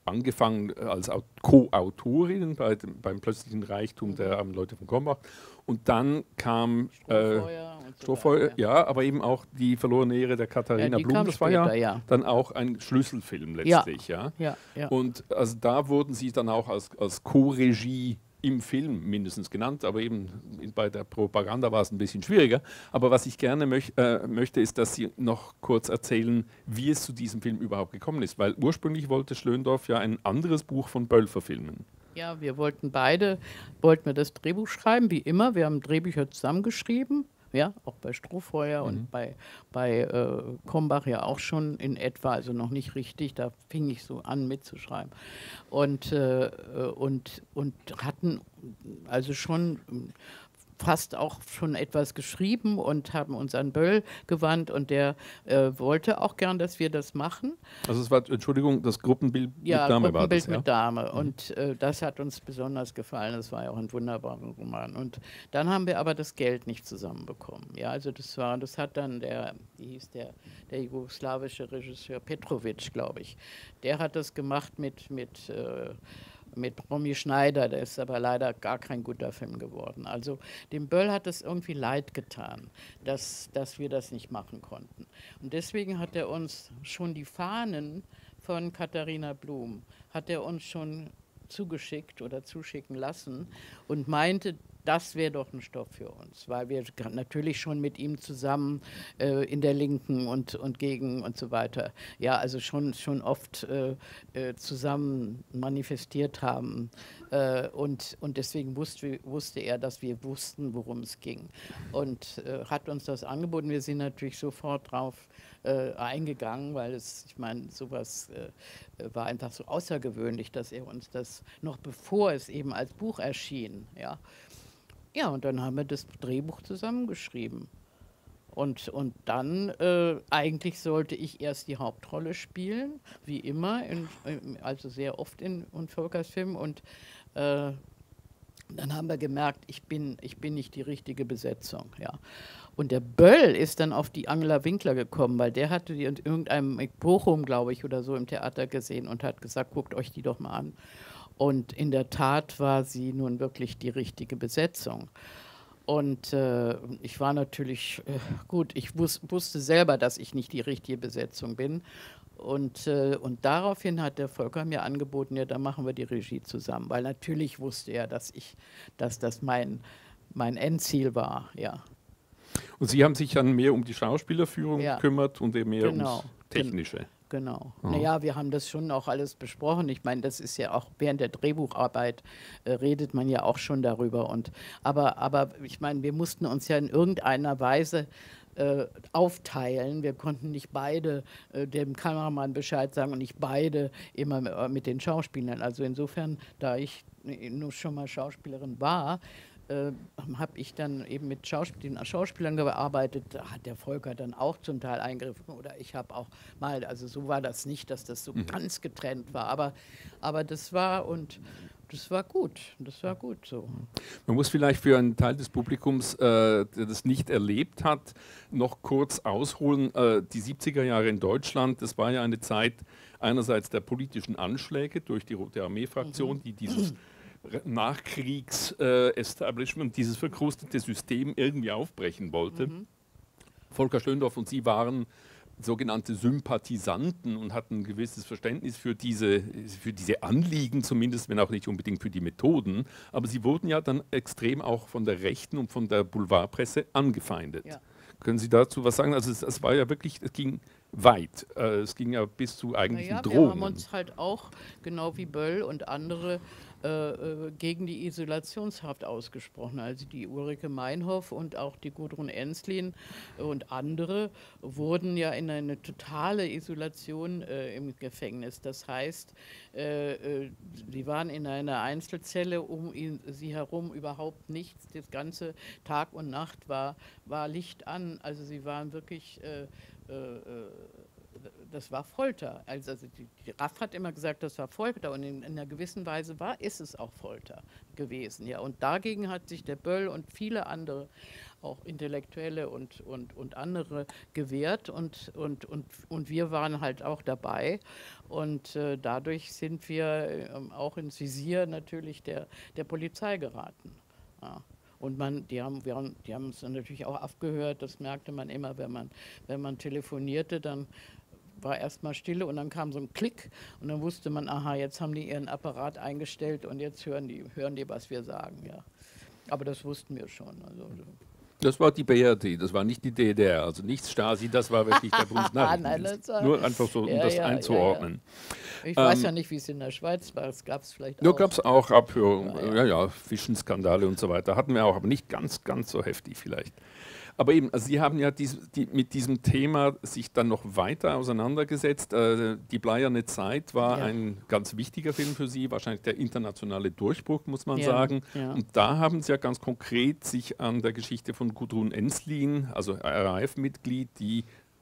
angefangen als Au- Co-Autorin bei dem, beim plötzlichen Reichtum der armen Leute von Krombach. Und dann kam äh, Strohfeuer und so Strohfeuer, weiter. ja, aber eben auch die verlorene Ehre der Katharina Ja, die Blum. kam Das war ja, später, ja. dann auch ein Schlüsselfilm Ja. letztlich. Ja. Ja, ja. Und also da wurden sie dann auch als, als Co-Regie im Film mindestens genannt, aber eben bei der Propaganda war es ein bisschen schwieriger. Aber was ich gerne möch, äh, möchte, ist, dass Sie noch kurz erzählen, wie es zu diesem Film überhaupt gekommen ist. Weil ursprünglich wollte Schlöndorff ja ein anderes Buch von Böll verfilmen. Ja, wir wollten beide, wollten wir das Drehbuch schreiben, wie immer. Wir haben Drehbücher zusammengeschrieben, ja, auch bei Strohfeuer Mhm. und bei, bei äh, Krombach ja auch schon in etwa, also noch nicht richtig, da fing ich so an mitzuschreiben. Und, äh, und, und hatten also schon fast auch schon etwas geschrieben und haben uns an Böll gewandt und der äh, wollte auch gern, dass wir das machen. Also es war, Entschuldigung, das Gruppenbild Ja, mit Dame war Gruppenbild das, ja? mit Dame. Und äh, das hat uns besonders gefallen. Das war ja auch ein wunderbarer Roman. Und dann haben wir aber das Geld nicht zusammenbekommen. Ja, also das war, das hat dann der, wie hieß der, der jugoslawische Regisseur Petrovic, glaube ich. Der hat das gemacht mit, mit äh, mit Romy Schneider, der ist aber leider gar kein guter Film geworden. Also dem Böll hat es irgendwie leid getan, dass, dass wir das nicht machen konnten. Und deswegen hat er uns schon die Fahnen von Katharina Blum, hat er uns schon zugeschickt oder zuschicken lassen und meinte, das wäre doch ein Stoff für uns, weil wir natürlich schon mit ihm zusammen äh, in der Linken und, und gegen und so weiter, ja, also schon, schon oft äh, äh, zusammen manifestiert haben. Äh, und, und deswegen wusste, wusste er, dass wir wussten, worum es ging. Und äh, hat uns das angeboten. Wir sind natürlich sofort drauf äh, eingegangen, weil es, ich meine, sowas äh, war einfach so außergewöhnlich, dass er uns das, noch bevor es eben als Buch erschien, ja, Ja, und dann haben wir das Drehbuch zusammengeschrieben. Und, und dann, äh, eigentlich sollte ich erst die Hauptrolle spielen, wie immer, in, also sehr oft in, in Volkers Film. Und äh, dann haben wir gemerkt, ich bin, ich bin nicht die richtige Besetzung. Ja. Und der Böll ist dann auf die Angela Winkler gekommen, weil der hatte die in irgendeinem in Bochum, glaube ich, oder so im Theater gesehen und hat gesagt, guckt euch die doch mal an. Und in der Tat war sie nun wirklich die richtige Besetzung. Und äh, ich war natürlich, äh, gut, ich wus wusste selber, dass ich nicht die richtige Besetzung bin. Und, äh, und daraufhin hat der Volker mir angeboten, ja, dann machen wir die Regie zusammen. Weil natürlich wusste er, dass, ich, dass das mein, mein Endziel war, ja. Und Sie haben sich dann mehr um die Schauspielerführung Ja. gekümmert und eben mehr Genau. ums Technische. Genau. Ja. Naja, wir haben das schon auch alles besprochen. Ich meine, das ist ja auch während der Drehbucharbeit äh, redet man ja auch schon darüber. Und, aber, aber ich meine, wir mussten uns ja in irgendeiner Weise äh, aufteilen. Wir konnten nicht beide äh, dem Kameramann Bescheid sagen und nicht beide immer mit, äh, mit den Schauspielern. Also insofern, da ich nur schon mal Schauspielerin war, äh, habe ich dann eben mit Schauspiel den Schauspielern gearbeitet, da hat der Volker dann auch zum Teil eingegriffen oder ich habe auch mal, also so war das nicht, dass das so Mhm. ganz getrennt war, aber, aber das war und das war gut, das war gut so. Man muss vielleicht für einen Teil des Publikums, äh, der das nicht erlebt hat, noch kurz ausholen. Äh, die siebziger Jahre in Deutschland, das war ja eine Zeit einerseits der politischen Anschläge durch die Rote Armee-Fraktion, Mhm. die dieses Nachkriegs-Establishment, dieses verkrustete System irgendwie aufbrechen wollte. Mhm. Volker Schlöndorff und Sie waren sogenannte Sympathisanten und hatten ein gewisses Verständnis für diese, für diese Anliegen, zumindest, wenn auch nicht unbedingt für die Methoden. Aber Sie wurden ja dann extrem auch von der Rechten und von der Boulevardpresse angefeindet. Ja. Können Sie dazu was sagen? Also es, es war ja wirklich, es ging weit. Äh, es ging ja bis zu eigentlichen Naja, wir Drohungen. haben uns halt auch, genau wie Böll und andere, äh, äh, gegen die Isolationshaft ausgesprochen. Also die Ulrike Meinhoff und auch die Gudrun Enslin und andere wurden ja in eine totale Isolation äh, im Gefängnis. Das heißt, äh, äh, sie waren in einer Einzelzelle, um ihn, sie herum überhaupt nichts. Das ganze Tag und Nacht war, war Licht an. Also sie waren wirklich... Äh, äh, das war Folter. Also die, die Raff hat immer gesagt, das war Folter und in, in einer gewissen Weise war, ist es auch Folter gewesen. Ja. Und dagegen hat sich der Böll und viele andere auch Intellektuelle und, und, und andere gewehrt und, und, und, und wir waren halt auch dabei und äh, dadurch sind wir äh, auch ins Visier natürlich der, der Polizei geraten. Ja. Und man, die haben, wir haben, die haben uns dann natürlich auch abgehört, das merkte man immer, wenn man, wenn man telefonierte, dann war erstmal Stille und dann kam so ein Klick und dann wusste man, aha, jetzt haben die ihren Apparat eingestellt und jetzt hören die, hören die, was wir sagen, ja. Aber das wussten wir schon. Also, das war die B R D, das war nicht die D D R, also nicht Stasi, das war wirklich der Bundesnachrichtendienst. Nur einfach so, um ja, das ja, einzuordnen. Ja, ja. Ich ähm, weiß ja nicht, wie es in der Schweiz war, es gab es vielleicht nur auch. Nur gab es auch Abhörungen, ja, ja, ja, Fischenskandale und so weiter, hatten wir auch, aber nicht ganz, ganz so heftig vielleicht. Aber eben, also Sie haben ja dies, die, mit diesem Thema sich dann noch weiter auseinandergesetzt. Äh, die Bleierne Zeit war ja. ein ganz wichtiger Film für Sie, wahrscheinlich der internationale Durchbruch, muss man ja, sagen. Ja. Und da haben Sie ja ganz konkret sich an der Geschichte von Gudrun Enslin, also R A F-Mitglied, die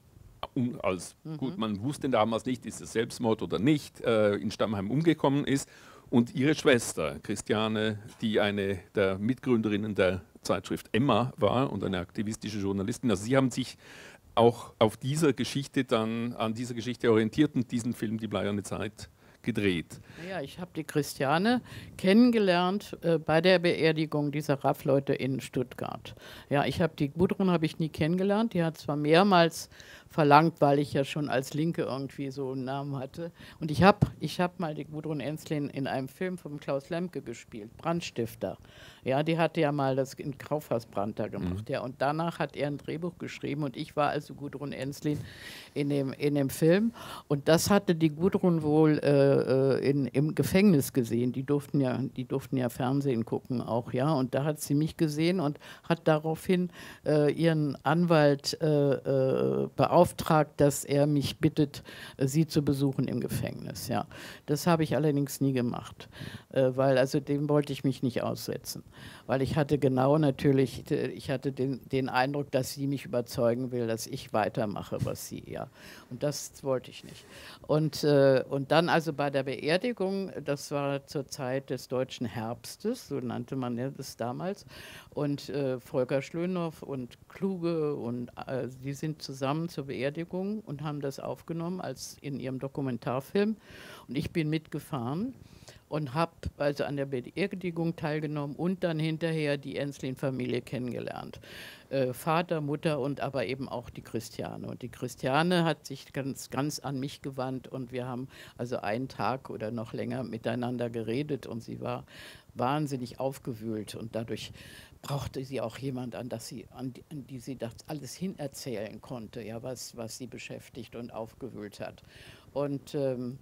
um, als, mhm. gut, man wusste damals nicht, ist es Selbstmord oder nicht, äh, in Stammheim umgekommen ist. Und ihre Schwester, Christiane, die eine der Mitgründerinnen der Zeitschrift Emma war und eine aktivistische Journalistin. Also Sie haben sich auch auf dieser Geschichte dann, an dieser Geschichte orientiert und diesen Film Die Bleierne Zeit gedreht. Ja, ich habe die Christiane kennengelernt äh, bei der Beerdigung dieser R A F-Leute in Stuttgart. Ja, ich habe die Gudrun habe ich nie kennengelernt. Die hat zwar mehrmals verlangt, weil ich ja schon als Linke irgendwie so einen Namen hatte. Und ich habe ich hab mal die Gudrun Enslin in einem Film von Klaus Lemke gespielt, Brandstifter. Ja, die hatte ja mal das in Kaufhausbrand da gemacht. Mhm. Ja, und danach hat er ein Drehbuch geschrieben und ich war also Gudrun Enslin in dem, in dem Film. Und das hatte die Gudrun wohl äh, in, im Gefängnis gesehen. Die durften, ja, die durften ja Fernsehen gucken auch, ja. Und da hat sie mich gesehen und hat daraufhin äh, ihren Anwalt äh, äh, beauftragt, dass er mich bittet, äh, sie zu besuchen im Gefängnis. Ja. Das habe ich allerdings nie gemacht, äh, weil also dem wollte ich mich nicht aussetzen. Weil ich hatte genau natürlich, ich hatte den, den Eindruck, dass sie mich überzeugen will, dass ich weitermache, was sie, ja. Und das wollte ich nicht. Und, äh, und dann also bei der Beerdigung, das war zur Zeit des deutschen Herbstes, so nannte man das damals, und äh, Volker Schlönow und Kluge, und äh, die sind zusammen zur Beerdigung und haben das aufgenommen als in ihrem Dokumentarfilm. Und ich bin mitgefahren und habe also an der Beerdigung teilgenommen und dann hinterher die Enslin-Familie kennengelernt. Äh, Vater, Mutter und aber eben auch die Christiane. Und die Christiane hat sich ganz, ganz an mich gewandt und wir haben also einen Tag oder noch länger miteinander geredet und sie war wahnsinnig aufgewühlt und dadurch brauchte sie auch jemand, an, das sie, an, die, an die sie das alles hinerzählen konnte, ja, was, was sie beschäftigt und aufgewühlt hat. Und ähm,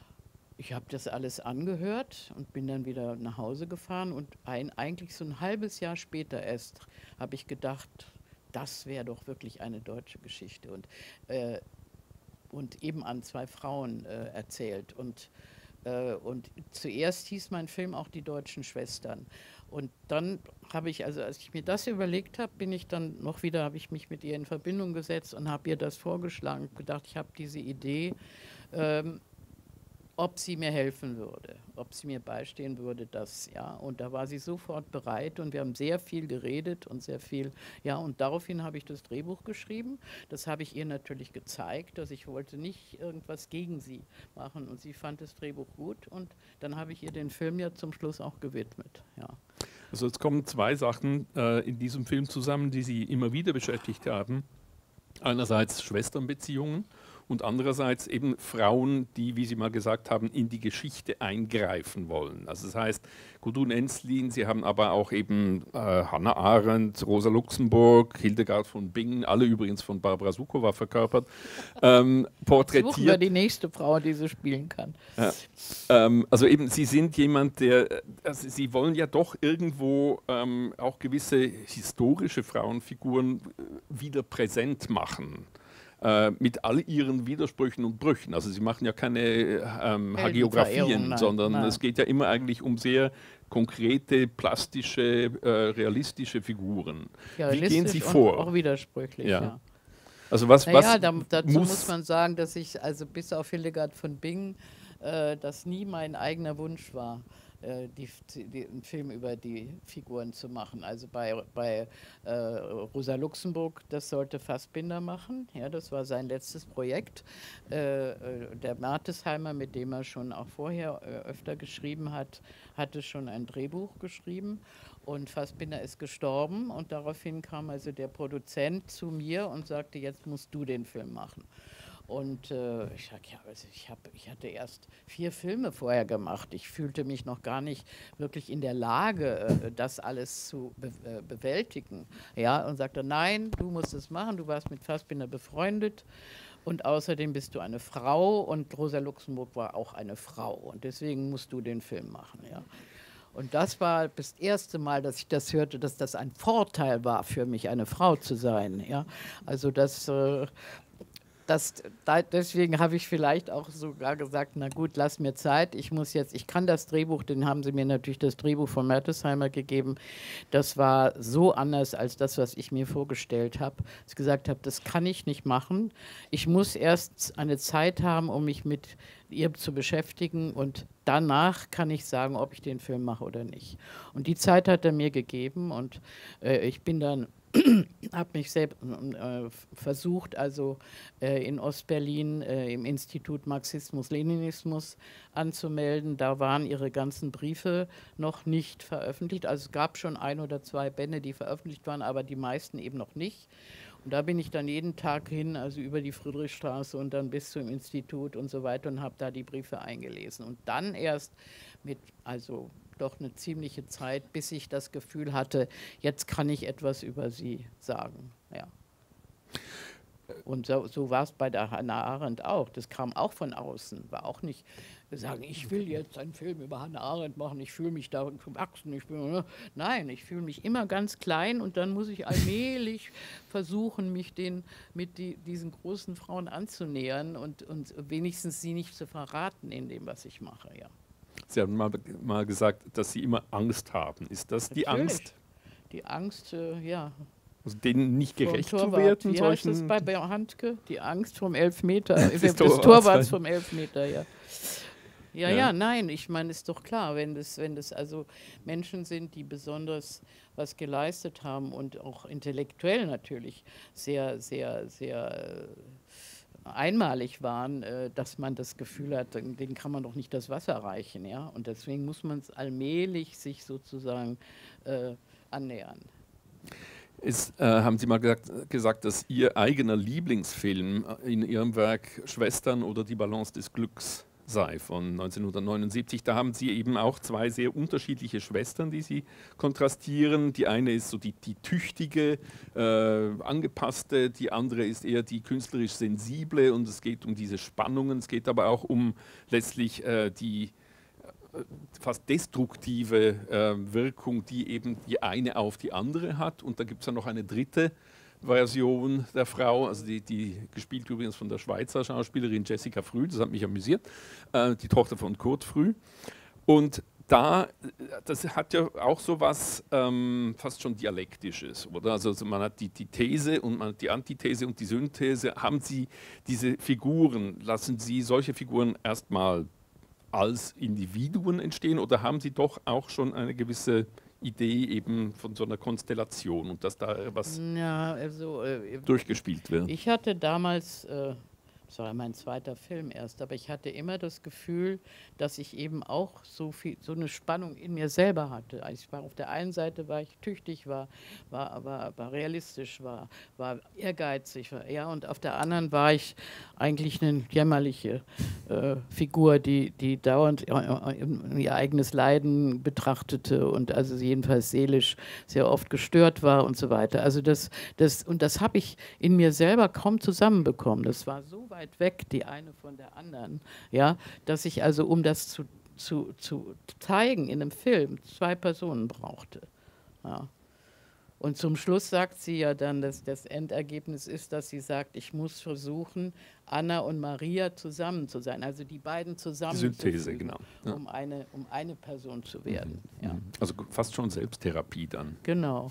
ich habe das alles angehört und bin dann wieder nach Hause gefahren und ein, eigentlich so ein halbes Jahr später erst habe ich gedacht, das wäre doch wirklich eine deutsche Geschichte und, äh, und eben an zwei Frauen äh, erzählt. Und, äh, und zuerst hieß mein Film auch Die deutschen Schwestern. Und dann habe ich, also als ich mir das überlegt habe, bin ich dann noch wieder, habe ich mich mit ihr in Verbindung gesetzt und habe ihr das vorgeschlagen, gedacht, ich habe diese Idee, ähm, ob sie mir helfen würde, ob sie mir beistehen würde, das, ja. Und da war sie sofort bereit und wir haben sehr viel geredet und sehr viel, ja, und daraufhin habe ich das Drehbuch geschrieben. Das habe ich ihr natürlich gezeigt, dass ich wollte nicht irgendwas gegen sie machen und sie fand das Drehbuch gut und dann habe ich ihr den Film ja zum Schluss auch gewidmet, ja. Also jetzt kommen zwei Sachen äh, in diesem Film zusammen, die Sie immer wieder beschäftigt haben. Einerseits Schwesternbeziehungen und andererseits eben Frauen, die, wie Sie mal gesagt haben, in die Geschichte eingreifen wollen. Also das heißt, Gudrun Enslin, Sie haben aber auch eben äh, Hannah Arendt, Rosa Luxemburg, Hildegard von Bingen, alle übrigens von Barbara Sukowa verkörpert, ähm, porträtiert. Suchen wir die nächste Frau, die sie spielen kann. Ja. Ähm, also eben, Sie sind jemand, der, also Sie wollen ja doch irgendwo ähm, auch gewisse historische Frauenfiguren wieder präsent machen. Mit all ihren Widersprüchen und Brüchen. Also Sie machen ja keine ähm, Hagiografien, nein, sondern nein. Es geht ja immer eigentlich um sehr konkrete, plastische, äh, realistische Figuren. Ja, wie gehen Sie vor? Auch widersprüchlich, ja. ja. Also was, naja, was da, dazu muss, muss man sagen, dass ich, also bis auf Hildegard von Bingen, äh, das nie mein eigener Wunsch war, äh, die, die, einen Film über die Figuren zu machen. Also bei, bei äh, Rosa Luxemburg, das sollte Fassbinder machen. Ja, das war sein letztes Projekt. Äh, äh, der Mertesheimer, mit dem er schon auch vorher äh, öfter geschrieben hat, hatte schon ein Drehbuch geschrieben. Und Fassbinder ist gestorben und daraufhin kam also der Produzent zu mir und sagte, jetzt musst du den Film machen. Und äh, ich sag, ja, also ich, hab, ich hatte erst vier Filme vorher gemacht. Ich fühlte mich noch gar nicht wirklich in der Lage, äh, das alles zu be äh, bewältigen. Ja, und sagte, nein, du musst es machen, du warst mit Fassbinder befreundet. Und außerdem bist du eine Frau und Rosa Luxemburg war auch eine Frau. Und deswegen musst du den Film machen, ja. Und das war das erste Mal, dass ich das hörte, dass das ein Vorteil war für mich, eine Frau zu sein. Ja? Also das, äh, das, da, deswegen habe ich vielleicht auch sogar gesagt, na gut, lass mir Zeit, ich muss jetzt, ich kann das Drehbuch, den haben sie mir natürlich das Drehbuch von Mertesheimer gegeben, das war so anders als das, was ich mir vorgestellt habe, dass ich gesagt habe, das kann ich nicht machen, ich muss erst eine Zeit haben, um mich mit ihr zu beschäftigen und danach kann ich sagen, ob ich den Film mache oder nicht. Und die Zeit hat er mir gegeben und äh, ich bin dann habe mich selbst äh, versucht, also äh, in Ostberlin äh, im Institut Marxismus-Leninismus anzumelden. Da waren ihre ganzen Briefe noch nicht veröffentlicht. Also es gab schon ein oder zwei Bände, die veröffentlicht waren, aber die meisten eben noch nicht. Und da bin ich dann jeden Tag hin, also über die Friedrichstraße und dann bis zum Institut und so weiter und habe da die Briefe eingelesen. Und dann erst mit, also doch eine ziemliche Zeit, bis ich das Gefühl hatte, jetzt kann ich etwas über sie sagen. Ja. Und so, so war es bei der Hannah Arendt auch. Das kam auch von außen, war auch nicht sagen, ich will jetzt einen Film über Hannah Arendt machen, ich fühle mich da gewachsen. Ich bin, nein, ich fühle mich immer ganz klein und dann muss ich allmählich versuchen, mich den, mit die, diesen großen Frauen anzunähern und, und wenigstens sie nicht zu verraten in dem, was ich mache. Ja. Sie haben mal, mal gesagt, dass Sie immer Angst haben. Ist das die Natürlich. Angst? Die Angst, äh, ja. Also denen nicht gerecht zu Torwart. werden? Wie heißt das bei Handke? Die Angst vom Elfmeter, des, des Torwarts, Torwarts vom Elfmeter, ja. Ja, ja, ja, nein, ich meine, ist doch klar, wenn das, wenn das also Menschen sind, die besonders was geleistet haben und auch intellektuell natürlich sehr, sehr, sehr einmalig waren, äh, dass man das Gefühl hat, denen kann man doch nicht das Wasser reichen, ja. Und deswegen muss man es allmählich sich sozusagen äh, annähern. Ist, äh, haben Sie mal gesagt, gesagt, dass Ihr eigener Lieblingsfilm in Ihrem Werk Schwestern oder die Balance des Glücks sei, von neunzehnhundertneunundsiebzig. Da haben Sie eben auch zwei sehr unterschiedliche Schwestern, die Sie kontrastieren. Die eine ist so die, die tüchtige, äh, angepasste, die andere ist eher die künstlerisch sensible und es geht um diese Spannungen. Es geht aber auch um letztlich äh, die fast destruktive äh, Wirkung, die eben die eine auf die andere hat. Und da gibt es ja noch eine dritte Version der Frau, also die, die gespielt übrigens von der Schweizer Schauspielerin Jessica Früh, das hat mich amüsiert, äh, die Tochter von Kurt Früh. Und da, das hat ja auch so was ähm, fast schon Dialektisches, oder? Also, also man hat die, die These und man hat die Antithese und die Synthese. Haben Sie diese Figuren, lassen Sie solche Figuren erstmal als Individuen entstehen oder haben Sie doch auch schon eine gewisse Idee eben von so einer Konstellation und dass da was ja, also, äh, durchgespielt wird? Ich hatte damals, äh, das war mein zweiter Film erst, aber ich hatte immer das Gefühl, dass ich eben auch so viel, so eine Spannung in mir selber hatte. Also ich war auf der einen Seite war ich tüchtig, war, war, war, war realistisch, war, war ehrgeizig, war, ja, und auf der anderen war ich eigentlich eine jämmerliche äh, Figur, die, die dauernd ihr eigenes Leiden betrachtete und also jedenfalls seelisch sehr oft gestört war und so weiter. Also das, das, und das habe ich in mir selber kaum zusammenbekommen. Das war so weit weg, die eine von der anderen, ja, dass ich also, um das zu, zu, zu zeigen in einem Film, zwei Personen brauchte. Ja. Und zum Schluss sagt sie ja dann, dass das Endergebnis ist, dass sie sagt, ich muss versuchen, Anna und Maria zusammen zu sein, also die beiden zusammen Synthese, genau. Ja. um, eine, um eine Person zu werden. Mhm. Ja. Also fast schon Selbsttherapie dann. Genau.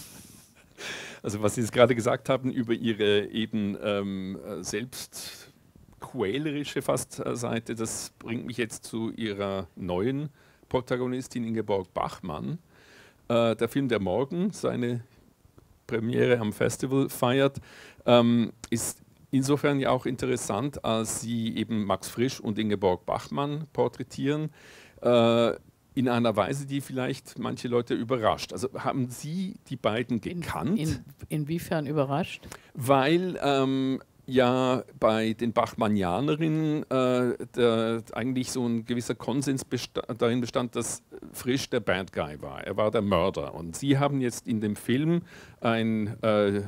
Also was Sie jetzt gerade gesagt haben über Ihre eben ähm, selbstquälerische fast Seite, das bringt mich jetzt zu Ihrer neuen Hauptprotagonistin Ingeborg Bachmann. Äh, der Film, der morgen seine Premiere am Festival feiert, ähm, ist insofern ja auch interessant, als sie eben Max Frisch und Ingeborg Bachmann porträtieren, äh, in einer Weise, die vielleicht manche Leute überrascht. Also haben Sie die beiden gekannt? In, in, inwiefern überrascht? Weil ähm, ja bei den Bachmannianerinnen äh, der, eigentlich so ein gewisser Konsens besta darin bestand, dass Frisch der Bad Guy war. Er war der Mörder. Und Sie haben jetzt in dem Film ein äh,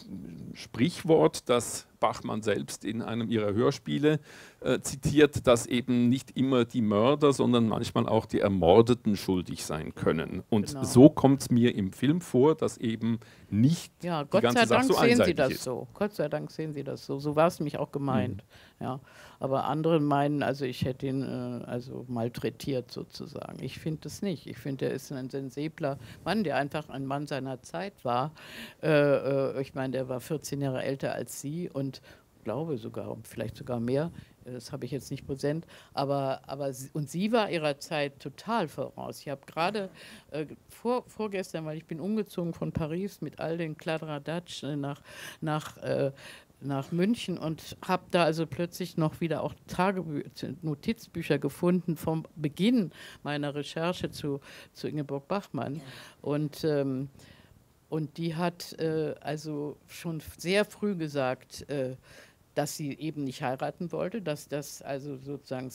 Sprichwort, das Bachmann selbst in einem ihrer Hörspiele äh, zitiert, dass eben nicht immer die Mörder, sondern manchmal auch die Ermordeten schuldig sein können. Und genau. so kommt es mir im Film vor, dass eben nicht ja, die Gott ganze sei Sache Dank so sehen einseitig Sie das ist. so. Gott sei Dank sehen Sie das so. So war es nämlich auch gemeint. Mhm. Ja. Aber andere meinen, also ich hätte ihn äh, also malträtiert sozusagen. Ich finde das nicht. Ich finde, er ist ein sensibler Mann, der einfach ein Mann seiner Zeit war. Äh, äh, ich meine, der war vierzehn Jahre älter als Sie und glaube sogar, vielleicht sogar mehr, das habe ich jetzt nicht präsent, aber, aber sie, und sie war ihrer Zeit total voraus. Ich habe gerade äh, vor, vorgestern, weil ich bin umgezogen von Paris mit all den Kladderadatsch äh, nach, nach, äh, nach München und habe da also plötzlich noch wieder auch Tagebü Notizbücher gefunden vom Beginn meiner Recherche zu, zu Ingeborg Bachmann. Ja. Und ähm, Und die hat äh, also schon sehr früh gesagt, äh, dass sie eben nicht heiraten wollte, dass das also sozusagen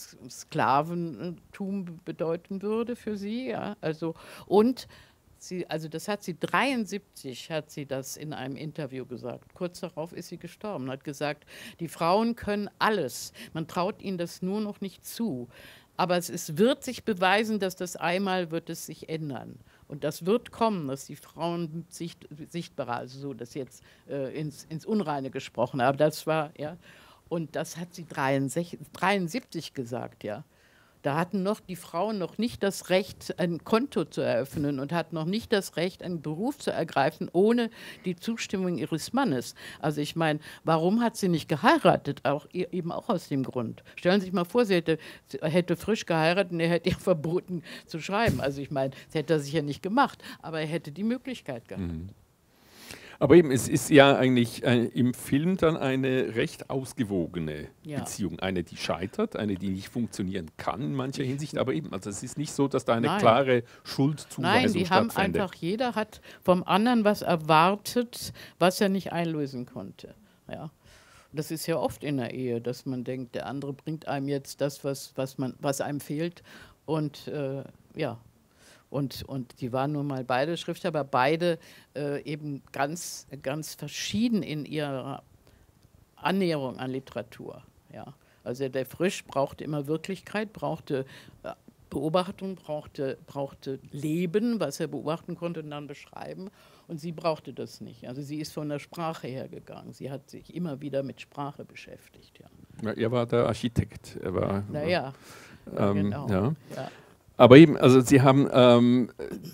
Sklaventum bedeuten würde für sie. Ja? Also, und sie, also das hat sie dreiundsiebzig, hat sie das in einem Interview gesagt. Kurz darauf ist sie gestorben, hat gesagt, die Frauen können alles, man traut ihnen das nur noch nicht zu. Aber es ist, wird sich beweisen, dass das einmal wird es sich ändern. Und das wird kommen, dass die Frauen sicht, sichtbarer, also so, das jetzt äh, ins, ins Unreine gesprochen, aber das war, ja, und das hat sie dreiundsechzig, dreiundsiebzig gesagt, ja. Da hatten noch die Frauen noch nicht das Recht, ein Konto zu eröffnen und hatten noch nicht das Recht, einen Beruf zu ergreifen, ohne die Zustimmung ihres Mannes. Also ich meine, warum hat sie nicht geheiratet? Auch, eben auch aus dem Grund. Stellen Sie sich mal vor, sie hätte, sie hätte frisch geheiratet und er hätte ihr verboten zu schreiben. Also ich meine, das hätte er sicher nicht gemacht, aber er hätte die Möglichkeit gehabt. Mhm. Aber eben, es ist ja eigentlich äh, im Film dann eine recht ausgewogene ja. Beziehung. Eine, die scheitert, eine, die nicht funktionieren kann in mancher Hinsicht. Aber eben, also es ist nicht so, dass da eine Nein. klare Schuldzuweisung Nein, die stattfände. haben einfach, jeder hat vom anderen was erwartet, was er nicht einlösen konnte. Ja. Das ist ja oft in der Ehe, dass man denkt, der andere bringt einem jetzt das, was, was, man, was einem fehlt. Und äh, ja. Und, und die waren nun mal beide Schriftsteller, aber beide äh, eben ganz, ganz verschieden in ihrer Annäherung an Literatur. Ja. Also der Frisch brauchte immer Wirklichkeit, brauchte äh, Beobachtung, brauchte, brauchte Leben, was er beobachten konnte und dann beschreiben. Und sie brauchte das nicht. Also sie ist von der Sprache hergegangen. Sie hat sich immer wieder mit Sprache beschäftigt. Ja. Ja, er war der Architekt. Er war, naja, ähm, genau. Ja. Ja. Aber eben, also Sie haben, ähm,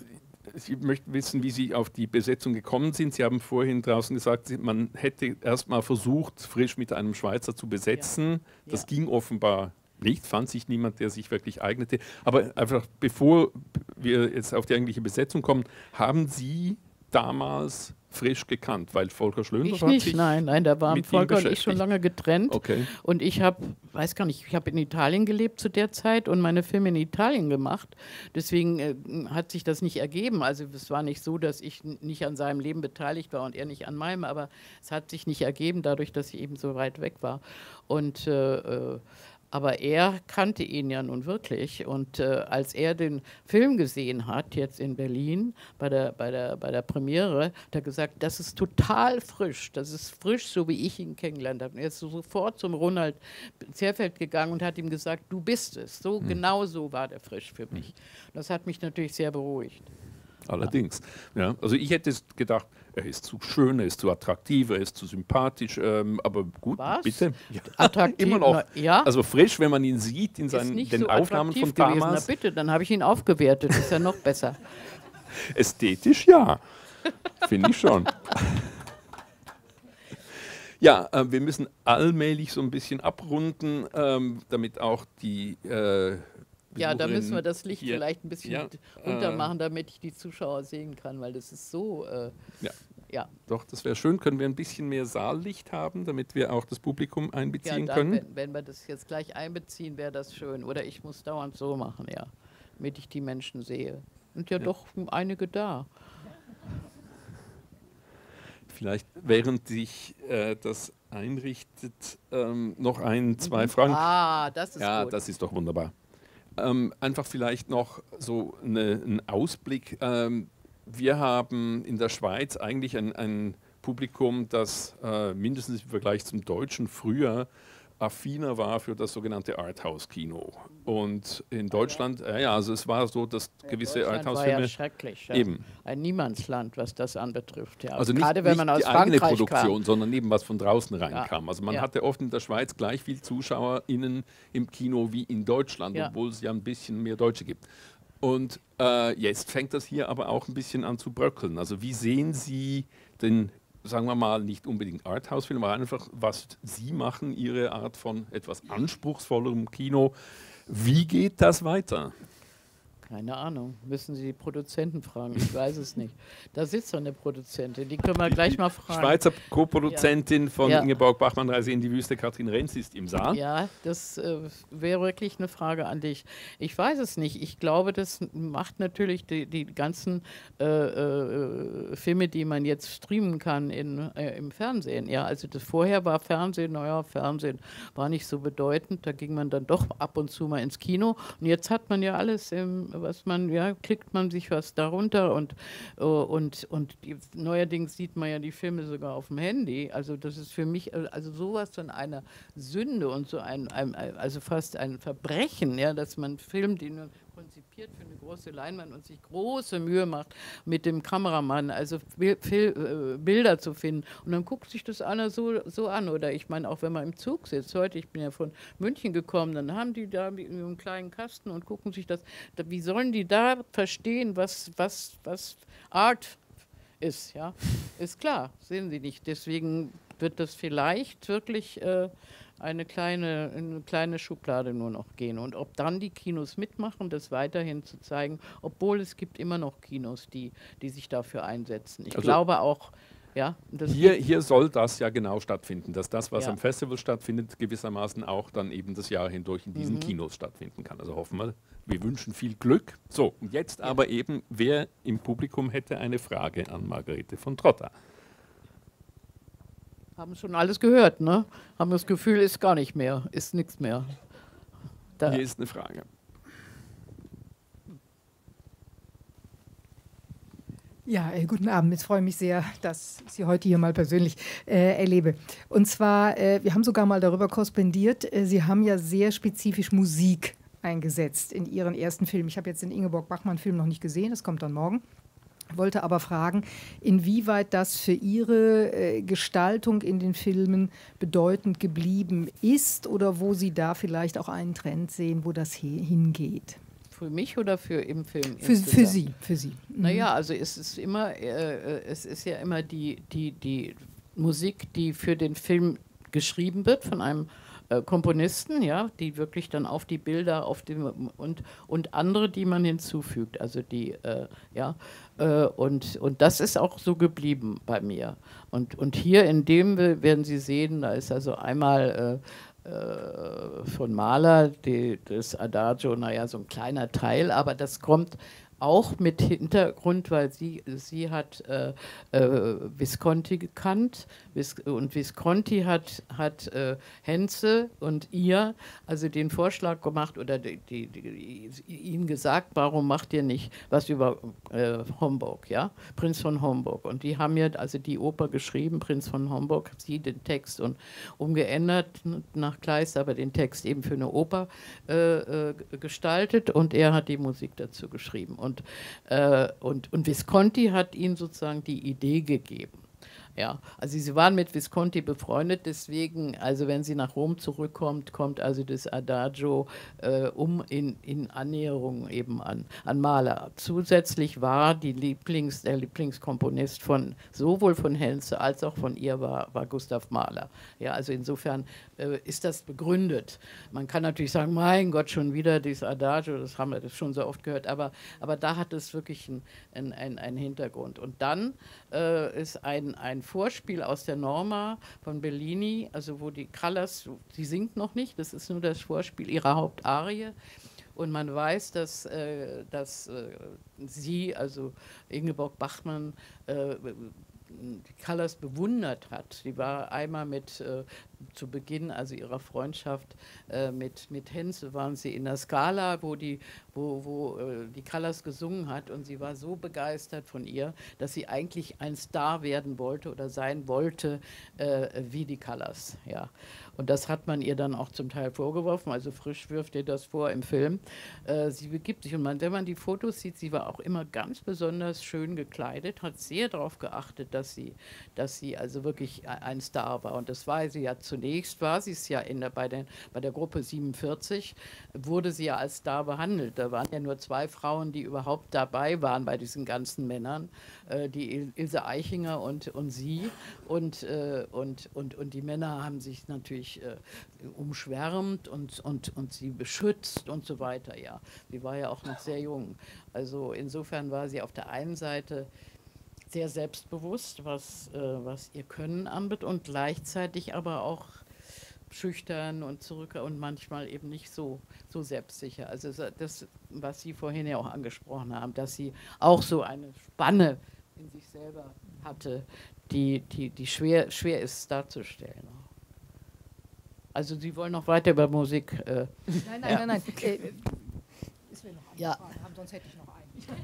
Sie möchten wissen, wie Sie auf die Besetzung gekommen sind. Sie haben vorhin draußen gesagt, man hätte erst mal versucht, Frisch mit einem Schweizer zu besetzen. Ja. Das ja. ging offenbar nicht, fand sich niemand, der sich wirklich eignete. Aber einfach, bevor wir jetzt auf die eigentliche Besetzung kommen, haben Sie damals Frisch gekannt, weil Volker Schlöndorff ich nicht, nein, nein, da waren Volker und ich schon lange getrennt. Okay. Und ich habe, weiß gar nicht, ich habe in Italien gelebt zu der Zeit und meine Filme in Italien gemacht. Deswegen äh, hat sich das nicht ergeben. Also es war nicht so, dass ich nicht an seinem Leben beteiligt war und er nicht an meinem, aber es hat sich nicht ergeben, dadurch, dass ich eben so weit weg war. Und äh, aber er kannte ihn ja nun wirklich und äh, als er den Film gesehen hat, jetzt in Berlin, bei der, bei der, bei der Premiere, hat er gesagt, das ist total frisch, das ist frisch, so wie ich ihn kennengelernt habe. Und er ist so sofort zum Ronald Zerfeld gegangen und hat ihm gesagt, du bist es, so, mhm. genau so war der Frisch für mich. Das hat mich natürlich sehr beruhigt. Allerdings. Ja. Also ich hätte gedacht, er ist zu schön, er ist zu attraktiv, er ist zu sympathisch, ähm, aber gut, Was? bitte. Ja. Attraktiv? Immer noch. Na, ja? Also frisch, wenn man ihn sieht in seinen, den so Aufnahmen von damals. Gewesen. Na bitte, dann habe ich ihn aufgewertet, ist ja noch besser. Ästhetisch ja, finde ich schon. Ja, äh, wir müssen allmählich so ein bisschen abrunden, ähm, damit auch die äh, Ja, da müssen wir das Licht hier, vielleicht ein bisschen ja, runter äh, machen, damit ich die Zuschauer sehen kann, weil das ist so, äh, ja. ja. Doch, das wäre schön. Können wir ein bisschen mehr Saallicht haben, damit wir auch das Publikum Ja, einbeziehen dann, können? wenn, wenn wir das jetzt gleich einbeziehen, wäre das schön. Oder ich muss dauernd so machen, ja, damit ich die Menschen sehe. Und ja, Ja. doch einige da. Vielleicht, während sich äh, das einrichtet, ähm, noch ein, zwei Fragen. Ah, das ist Ja, gut. das ist doch wunderbar. Ähm, einfach vielleicht noch so eine, ein Ausblick. Ähm, wir haben in der Schweiz eigentlich ein, ein Publikum, das äh, mindestens im Vergleich zum Deutschen früher affiner war für das sogenannte Arthouse-Kino. Und in Deutschland, äh, ja, also es war so, dass gewisse Deutschland war Arthouse-Filme ja schrecklich. Ja. eben. Ein Niemandsland, was das anbetrifft. Ja. Also nicht, Gerade wenn nicht man aus die eigene Frankreich Produktion, kam. sondern eben was von draußen reinkam. Also man Ja. hatte oft in der Schweiz gleich viel ZuschauerInnen im Kino wie in Deutschland, Ja. obwohl es ja ein bisschen mehr Deutsche gibt. Und äh, jetzt fängt das hier aber auch ein bisschen an zu bröckeln. Also wie sehen Sie den, sagen wir mal, nicht unbedingt Arthouse-Film, aber einfach, was Sie machen, Ihre Art von etwas anspruchsvollerem Kino. Wie geht das weiter? Keine Ahnung, müssen Sie die Produzenten fragen, ich weiß es nicht. Da sitzt doch eine Produzentin, die können wir gleich mal fragen. Schweizer Co-Produzentin von Ja. Ingeborg Bachmann, Reise in die Wüste, Katrin Renz ist im Saal. Ja, das äh, wäre wirklich eine Frage an dich. Ich weiß es nicht. Ich glaube, das macht natürlich die, die ganzen äh, äh, Filme, die man jetzt streamen kann in, äh, im Fernsehen. Ja, also das vorher war Fernsehen, naja, Fernsehen war nicht so bedeutend. Da ging man dann doch ab und zu mal ins Kino. Und jetzt hat man ja alles im, was man, ja, klickt man sich was darunter und, äh, und, und die, neuerdings sieht man ja die Filme sogar auf dem Handy. Also das ist für mich, äh, also sowas von einer Sünde und so ein, ein, also fast ein Verbrechen, ja, dass man einen Film, den man konzipiert für eine große Leinwand und sich große Mühe macht, mit dem Kameramann, also Bil Fil äh, Bilder zu finden. Und dann guckt sich das einer so, so an. Oder ich meine, auch wenn man im Zug sitzt, heute, ich bin ja von München gekommen, dann haben die da einen kleinen Kasten und gucken sich das, da, wie sollen die da verstehen, was, was, was Art ist, ja? Ist klar, sehen sie nicht. Deswegen wird das vielleicht wirklich äh, eine kleine, eine kleine Schublade nur noch gehen. Und ob dann die Kinos mitmachen, das weiterhin zu zeigen, obwohl es gibt immer noch Kinos, die, die sich dafür einsetzen. Ich Also glaube auch, ja. Das Hier, hier soll das ja genau stattfinden, dass das, was Ja. am Festival stattfindet, gewissermaßen auch dann eben das Jahr hindurch in diesen Mhm. Kinos stattfinden kann. Also hoffen wir, wir wünschen viel Glück. So, und jetzt aber eben, wer im Publikum hätte eine Frage an Margarete von Trotta? haben schon alles gehört, ne? Haben das Gefühl, ist gar nicht mehr, ist nichts mehr. Da. Hier ist eine Frage. Ja, äh, guten Abend. Ich freue mich sehr, dass ich Sie heute hier mal persönlich äh, erlebe. Und zwar, äh, wir haben sogar mal darüber korrespondiert, äh, Sie haben ja sehr spezifisch Musik eingesetzt in Ihren ersten Filmen. Ich habe jetzt den Ingeborg Bachmann-Film noch nicht gesehen, das kommt dann morgen. Wollte aber fragen, inwieweit das für Ihre äh, Gestaltung in den Filmen bedeutend geblieben ist oder wo Sie da vielleicht auch einen Trend sehen, wo das he- hingeht. Für mich oder für im Film? Für, für insgesamt? Sie, für Sie. Mhm. Naja, also es ist immer, äh, äh, es ist ja immer die, die, die Musik, die für den Film geschrieben wird von einem äh, Komponisten, ja, die wirklich dann auf die Bilder, auf die und, und andere, die man hinzufügt. Also die, äh, ja, äh, und, und das ist auch so geblieben bei mir. Und, und hier in dem werden Sie sehen, da ist also einmal äh, von Mahler, die, das Adagio, naja, so ein kleiner Teil, aber das kommt auch mit Hintergrund, weil sie, sie hat äh, äh, Visconti gekannt Vis und Visconti hat, hat äh, Henze und ihr also den Vorschlag gemacht oder die, die, die, ihnen gesagt, warum macht ihr nicht was über äh, Homburg, ja, Prinz von Homburg, und die haben ja also die Oper geschrieben, Prinz von Homburg, sie den Text und umgeändert nach Kleist, aber den Text eben für eine Oper äh, äh, gestaltet und er hat die Musik dazu geschrieben. Und Und, äh, und, und Visconti hat ihnen sozusagen die Idee gegeben. Ja, also sie waren mit Visconti befreundet, deswegen, also wenn sie nach Rom zurückkommt, kommt also das Adagio äh, um in, in Annäherung eben an, an Mahler. Zusätzlich war die Lieblings, der Lieblingskomponist von sowohl von Henze als auch von ihr war, war Gustav Mahler. Ja, also insofern äh, ist das begründet. Man kann natürlich sagen, mein Gott, schon wieder dieses Adagio, das haben wir das schon so oft gehört, aber, aber da hat es wirklich einen ein, ein Hintergrund. Und dann äh, ist ein, ein Vorspiel aus der Norma von Bellini, also wo die Callas, sie singt noch nicht, das ist nur das Vorspiel ihrer Hauptarie. Und man weiß, dass, äh, dass äh, sie, also Ingeborg Bachmann, äh, die Callas bewundert hat. Sie war einmal mit, äh, zu Beginn also ihrer Freundschaft äh, mit, mit Henze, waren sie in der Scala, wo die, wo, wo, äh, die Callas gesungen hat, und sie war so begeistert von ihr, dass sie eigentlich ein Star werden wollte oder sein wollte, äh, wie die Callas. Ja. Und das hat man ihr dann auch zum Teil vorgeworfen, also Frisch wirft ihr das vor im Film. Äh, sie begibt sich, und man, wenn man die Fotos sieht, sie war auch immer ganz besonders schön gekleidet, hat sehr darauf geachtet, dass sie, dass sie also wirklich ein Star war. Und das war sie ja zunächst, war sie es ja in der, bei, den, bei der Gruppe siebenundvierzig, wurde sie ja als Star behandelt. Da waren ja nur zwei Frauen, die überhaupt dabei waren bei diesen ganzen Männern, äh, die Ilse Eichinger und, und sie. Und, äh, und, und, und die Männer haben sich natürlich Äh, umschwärmt und, und, und sie beschützt und so weiter. Ja, sie war ja auch noch sehr jung. Also insofern war sie auf der einen Seite sehr selbstbewusst, was, äh, was ihr Können anbetrifft, und gleichzeitig aber auch schüchtern und zurück und manchmal eben nicht so, so selbstsicher. Also das, was Sie vorhin ja auch angesprochen haben, dass sie auch so eine Spanne in sich selber hatte, die, die, die schwer, schwer ist darzustellen. Also Sie wollen noch weiter über Musik. Äh, nein, nein, ja. nein, nein. Äh, es wäre noch eine ja. Frage haben, sonst hätte ich noch einen.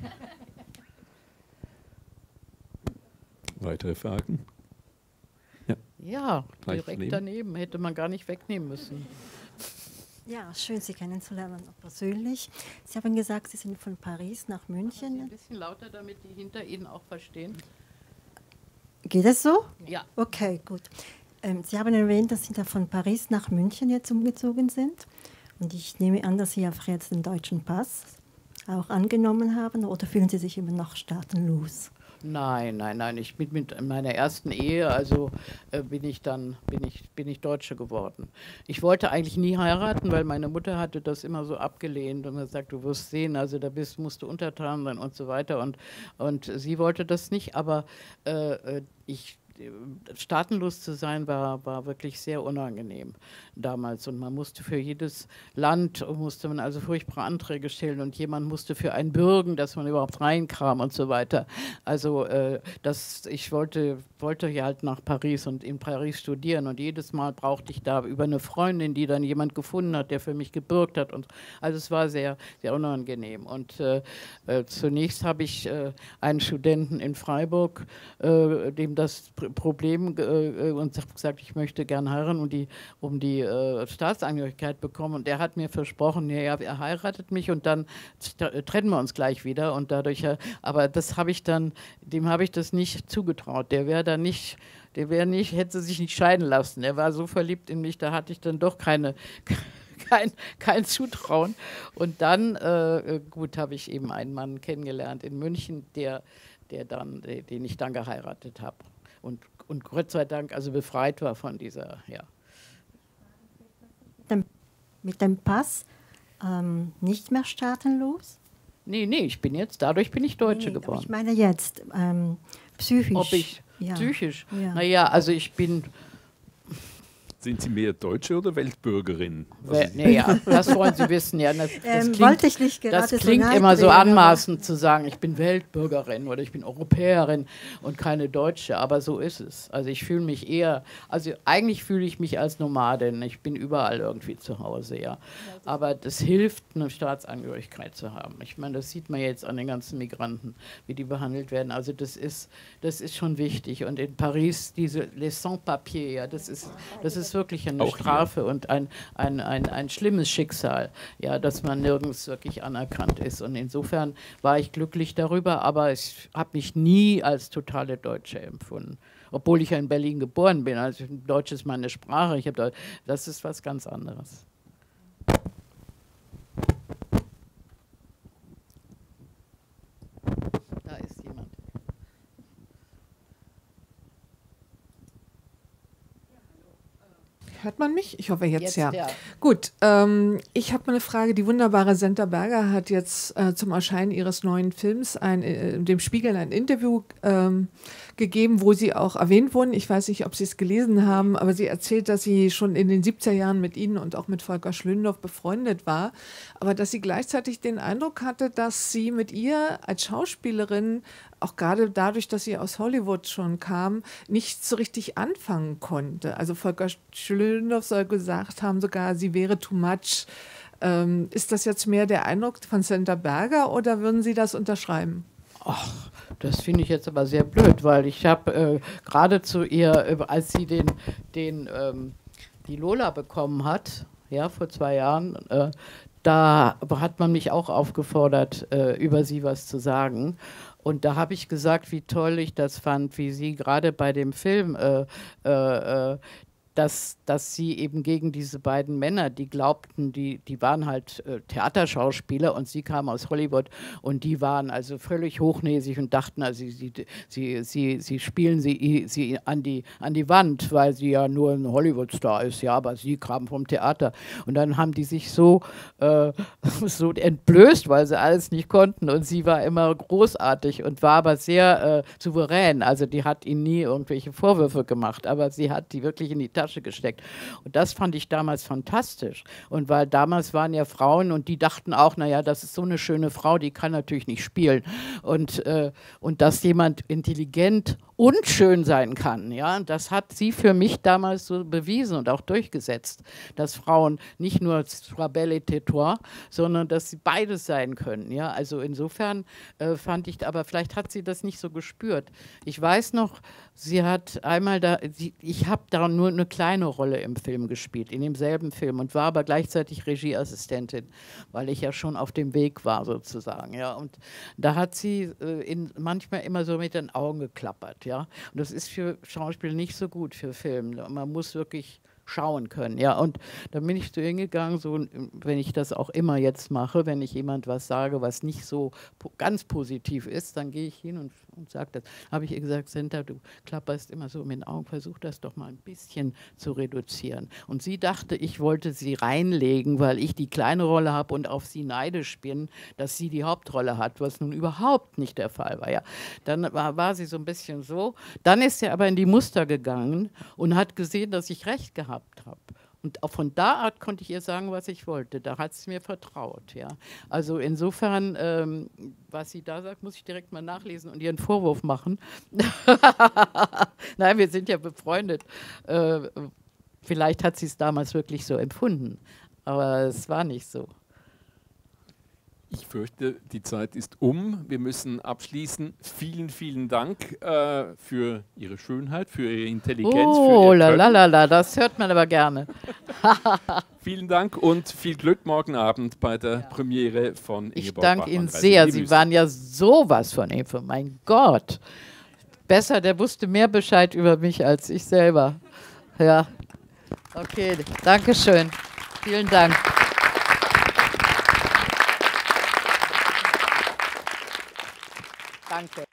Weitere Fragen? Ja, ja Gleich direkt daneben. daneben hätte man gar nicht wegnehmen müssen. Ja, schön, Sie kennenzulernen, auch persönlich. Sie haben gesagt, Sie sind von Paris nach München. Ein bisschen lauter, damit die hinter Ihnen auch verstehen. Geht es so? Ja. Okay, gut. Ähm, Sie haben erwähnt, dass Sie da von Paris nach München jetzt umgezogen sind. Und ich nehme an, dass Sie auch jetzt den deutschen Pass auch angenommen haben. Oder fühlen Sie sich immer noch staatenlos? Nein, nein, nein. Ich bin mit meiner ersten Ehe, also äh, bin ich dann, bin ich, bin ich Deutsche geworden. Ich wollte eigentlich nie heiraten, weil meine Mutter hatte das immer so abgelehnt und gesagt, du wirst sehen, also da bist, musst du untertan sein und so weiter. Und, und sie wollte das nicht, aber äh, ich staatenlos zu sein, war, war wirklich sehr unangenehm damals. Und man musste für jedes Land, musste man also furchtbare Anträge stellen, und jemand musste für einen bürgen, dass man überhaupt reinkam und so weiter. Also äh, das, ich wollte, wollte ja halt nach Paris und in Paris studieren, und jedes Mal brauchte ich da über eine Freundin, die dann jemand gefunden hat, der für mich gebürgt hat. Und, also es war sehr, sehr unangenehm. Und äh, äh, zunächst habe ich äh, einen Studenten in Freiburg, äh, dem das Problem äh, und habe gesagt, ich möchte gern heiraten und die, um die äh, Staatsangehörigkeit bekommen. Und er hat mir versprochen, ja, ja, er heiratet mich und dann trennen wir uns gleich wieder. Und dadurch, äh, aber das habe ich dann, dem habe ich das nicht zugetraut. Der wäre dann nicht, der wäre nicht, hätte sich nicht scheiden lassen. Er war so verliebt in mich, da hatte ich dann doch keine Kein, kein Zutrauen. Und dann, äh, gut, habe ich eben einen Mann kennengelernt in München, der, der dann, den ich dann geheiratet habe. Und, und Gott sei Dank also befreit war von dieser, ja. Mit dem, mit dem Pass ähm, nicht mehr staatenlos? Nee, nee, ich bin jetzt, dadurch bin ich Deutsche Nee, geworden. aber ich meine jetzt ähm, psychisch. Ob ich ja. psychisch? Ja. Naja, also ich bin... Sind Sie mehr Deutsche oder Weltbürgerin? We Also nee, ja, das wollen Sie wissen. Ja, das, das Ähm, klingt, wollte ich nicht gerade das so klingt nahe immer so treten, aber- anmaßend zu sagen, ich bin Weltbürgerin oder ich bin Europäerin und keine Deutsche, aber so ist es. Also ich fühle mich eher, also eigentlich fühle ich mich als Nomadin. Ich bin überall irgendwie zu Hause, ja. Aber das hilft, eine Staatsangehörigkeit zu haben. Ich meine, das sieht man jetzt an den ganzen Migranten, wie die behandelt werden. Also das ist, das ist schon wichtig. Und in Paris diese Les Sans-Papiers, ja, das ist, das ist wirklich eine Auch hier. Strafe und ein, ein, ein, ein schlimmes Schicksal, ja, dass man nirgends wirklich anerkannt ist. Und insofern war ich glücklich darüber, aber ich habe mich nie als totale Deutsche empfunden. Obwohl ich ja in Berlin geboren bin. Also Deutsch ist meine Sprache. Ich hab, das ist was ganz anderes. Da ist jemand. Hört man mich? Ich hoffe jetzt, Jetzt, ja. ja. Gut, ähm, ich habe mal eine Frage. Die wunderbare Senta Berger hat jetzt äh, zum Erscheinen ihres neuen Films ein, äh, dem Spiegel ein Interview ähm, gegeben, wo sie auch erwähnt wurden. Ich weiß nicht, ob Sie es gelesen haben, aber sie erzählt, dass sie schon in den siebziger Jahren mit Ihnen und auch mit Volker Schlöndorff befreundet war, aber dass sie gleichzeitig den Eindruck hatte, dass sie mit ihr als Schauspielerin, auch gerade dadurch, dass sie aus Hollywood schon kam, nicht so richtig anfangen konnte. Also Volker Schlöndorff soll gesagt haben, sogar sie wäre too much. Ähm, ist das jetzt mehr der Eindruck von Senta Berger oder würden Sie das unterschreiben? Ach, das finde ich jetzt aber sehr blöd, weil ich habe äh, gerade zu ihr, äh, als sie den, den, ähm, die Lola bekommen hat, ja, vor zwei Jahren, äh, da hat man mich auch aufgefordert, äh, über sie was zu sagen. Und da habe ich gesagt, wie toll ich das fand, wie sie gerade bei dem Film, äh, äh, dass, dass sie eben gegen diese beiden Männer, die glaubten, die, die waren halt äh, Theaterschauspieler und sie kamen aus Hollywood und die waren also völlig hochnäsig und dachten, also sie, sie, sie, sie spielen sie, sie an, die, an die Wand, weil sie ja nur ein Hollywood-Star ist, ja, aber sie kamen vom Theater. Und dann haben die sich so, äh, so entblößt, weil sie alles nicht konnten und sie war immer großartig und war aber sehr äh, souverän, also die hat ihnen nie irgendwelche Vorwürfe gemacht, aber sie hat die wirklich in die Tasche gesteckt. Und das fand ich damals fantastisch. Und weil damals waren ja Frauen und die dachten auch, naja, das ist so eine schöne Frau, die kann natürlich nicht spielen. Und, äh, und dass jemand intelligent und schön sein kann, ja, das hat sie für mich damals so bewiesen und auch durchgesetzt, dass Frauen nicht nur soit belle et tais, sondern dass sie beides sein können, ja. Also insofern äh, fand ich, aber vielleicht hat sie das nicht so gespürt. Ich weiß noch, sie hat einmal da, sie, ich habe da nur eine kleine Rolle im Film gespielt, in demselben Film und war aber gleichzeitig Regieassistentin, weil ich ja schon auf dem Weg war sozusagen, ja. Und da hat sie äh, in, manchmal immer so mit den Augen geklappert. Ja, und das ist für Schauspiel nicht so gut für Film. Man muss wirklich schauen können. Ja, und dann bin ich zu ihr gegangen, so, wenn ich das auch immer jetzt mache, wenn ich jemand was sage, was nicht so po ganz positiv ist, dann gehe ich hin und, und sage das. Habe ich ihr gesagt, Senta, du klapperst immer so mit den Augen, versuch das doch mal ein bisschen zu reduzieren. Und sie dachte, ich wollte sie reinlegen, weil ich die kleine Rolle habe und auf sie neidisch bin, dass sie die Hauptrolle hat, was nun überhaupt nicht der Fall war. Ja. Dann war, war sie so ein bisschen so. Dann ist sie aber in die Muster gegangen und hat gesehen, dass ich recht gehabt habe. Und auch von da Art konnte ich ihr sagen, was ich wollte. Da hat sie mir vertraut. Ja. Also insofern, ähm, was sie da sagt, muss ich direkt mal nachlesen und ihr einen Vorwurf machen. Nein, wir sind ja befreundet. Äh, vielleicht hat sie es damals wirklich so empfunden. Aber es war nicht so. Ich fürchte, die Zeit ist um. Wir müssen abschließen. Vielen, vielen Dank äh, für Ihre Schönheit, für Ihre Intelligenz. Oh, für Ihr la, la, la, la, das hört man aber gerne. Vielen Dank und viel Glück morgen Abend bei der ja. Premiere von Ingeborg Ich danke Ihnen Bachmann, sehr. Sie waren ja sowas von Info. Mein Gott. Besser, der wusste mehr Bescheid über mich als ich selber. Ja. Okay, danke schön. Vielen Dank. Danke.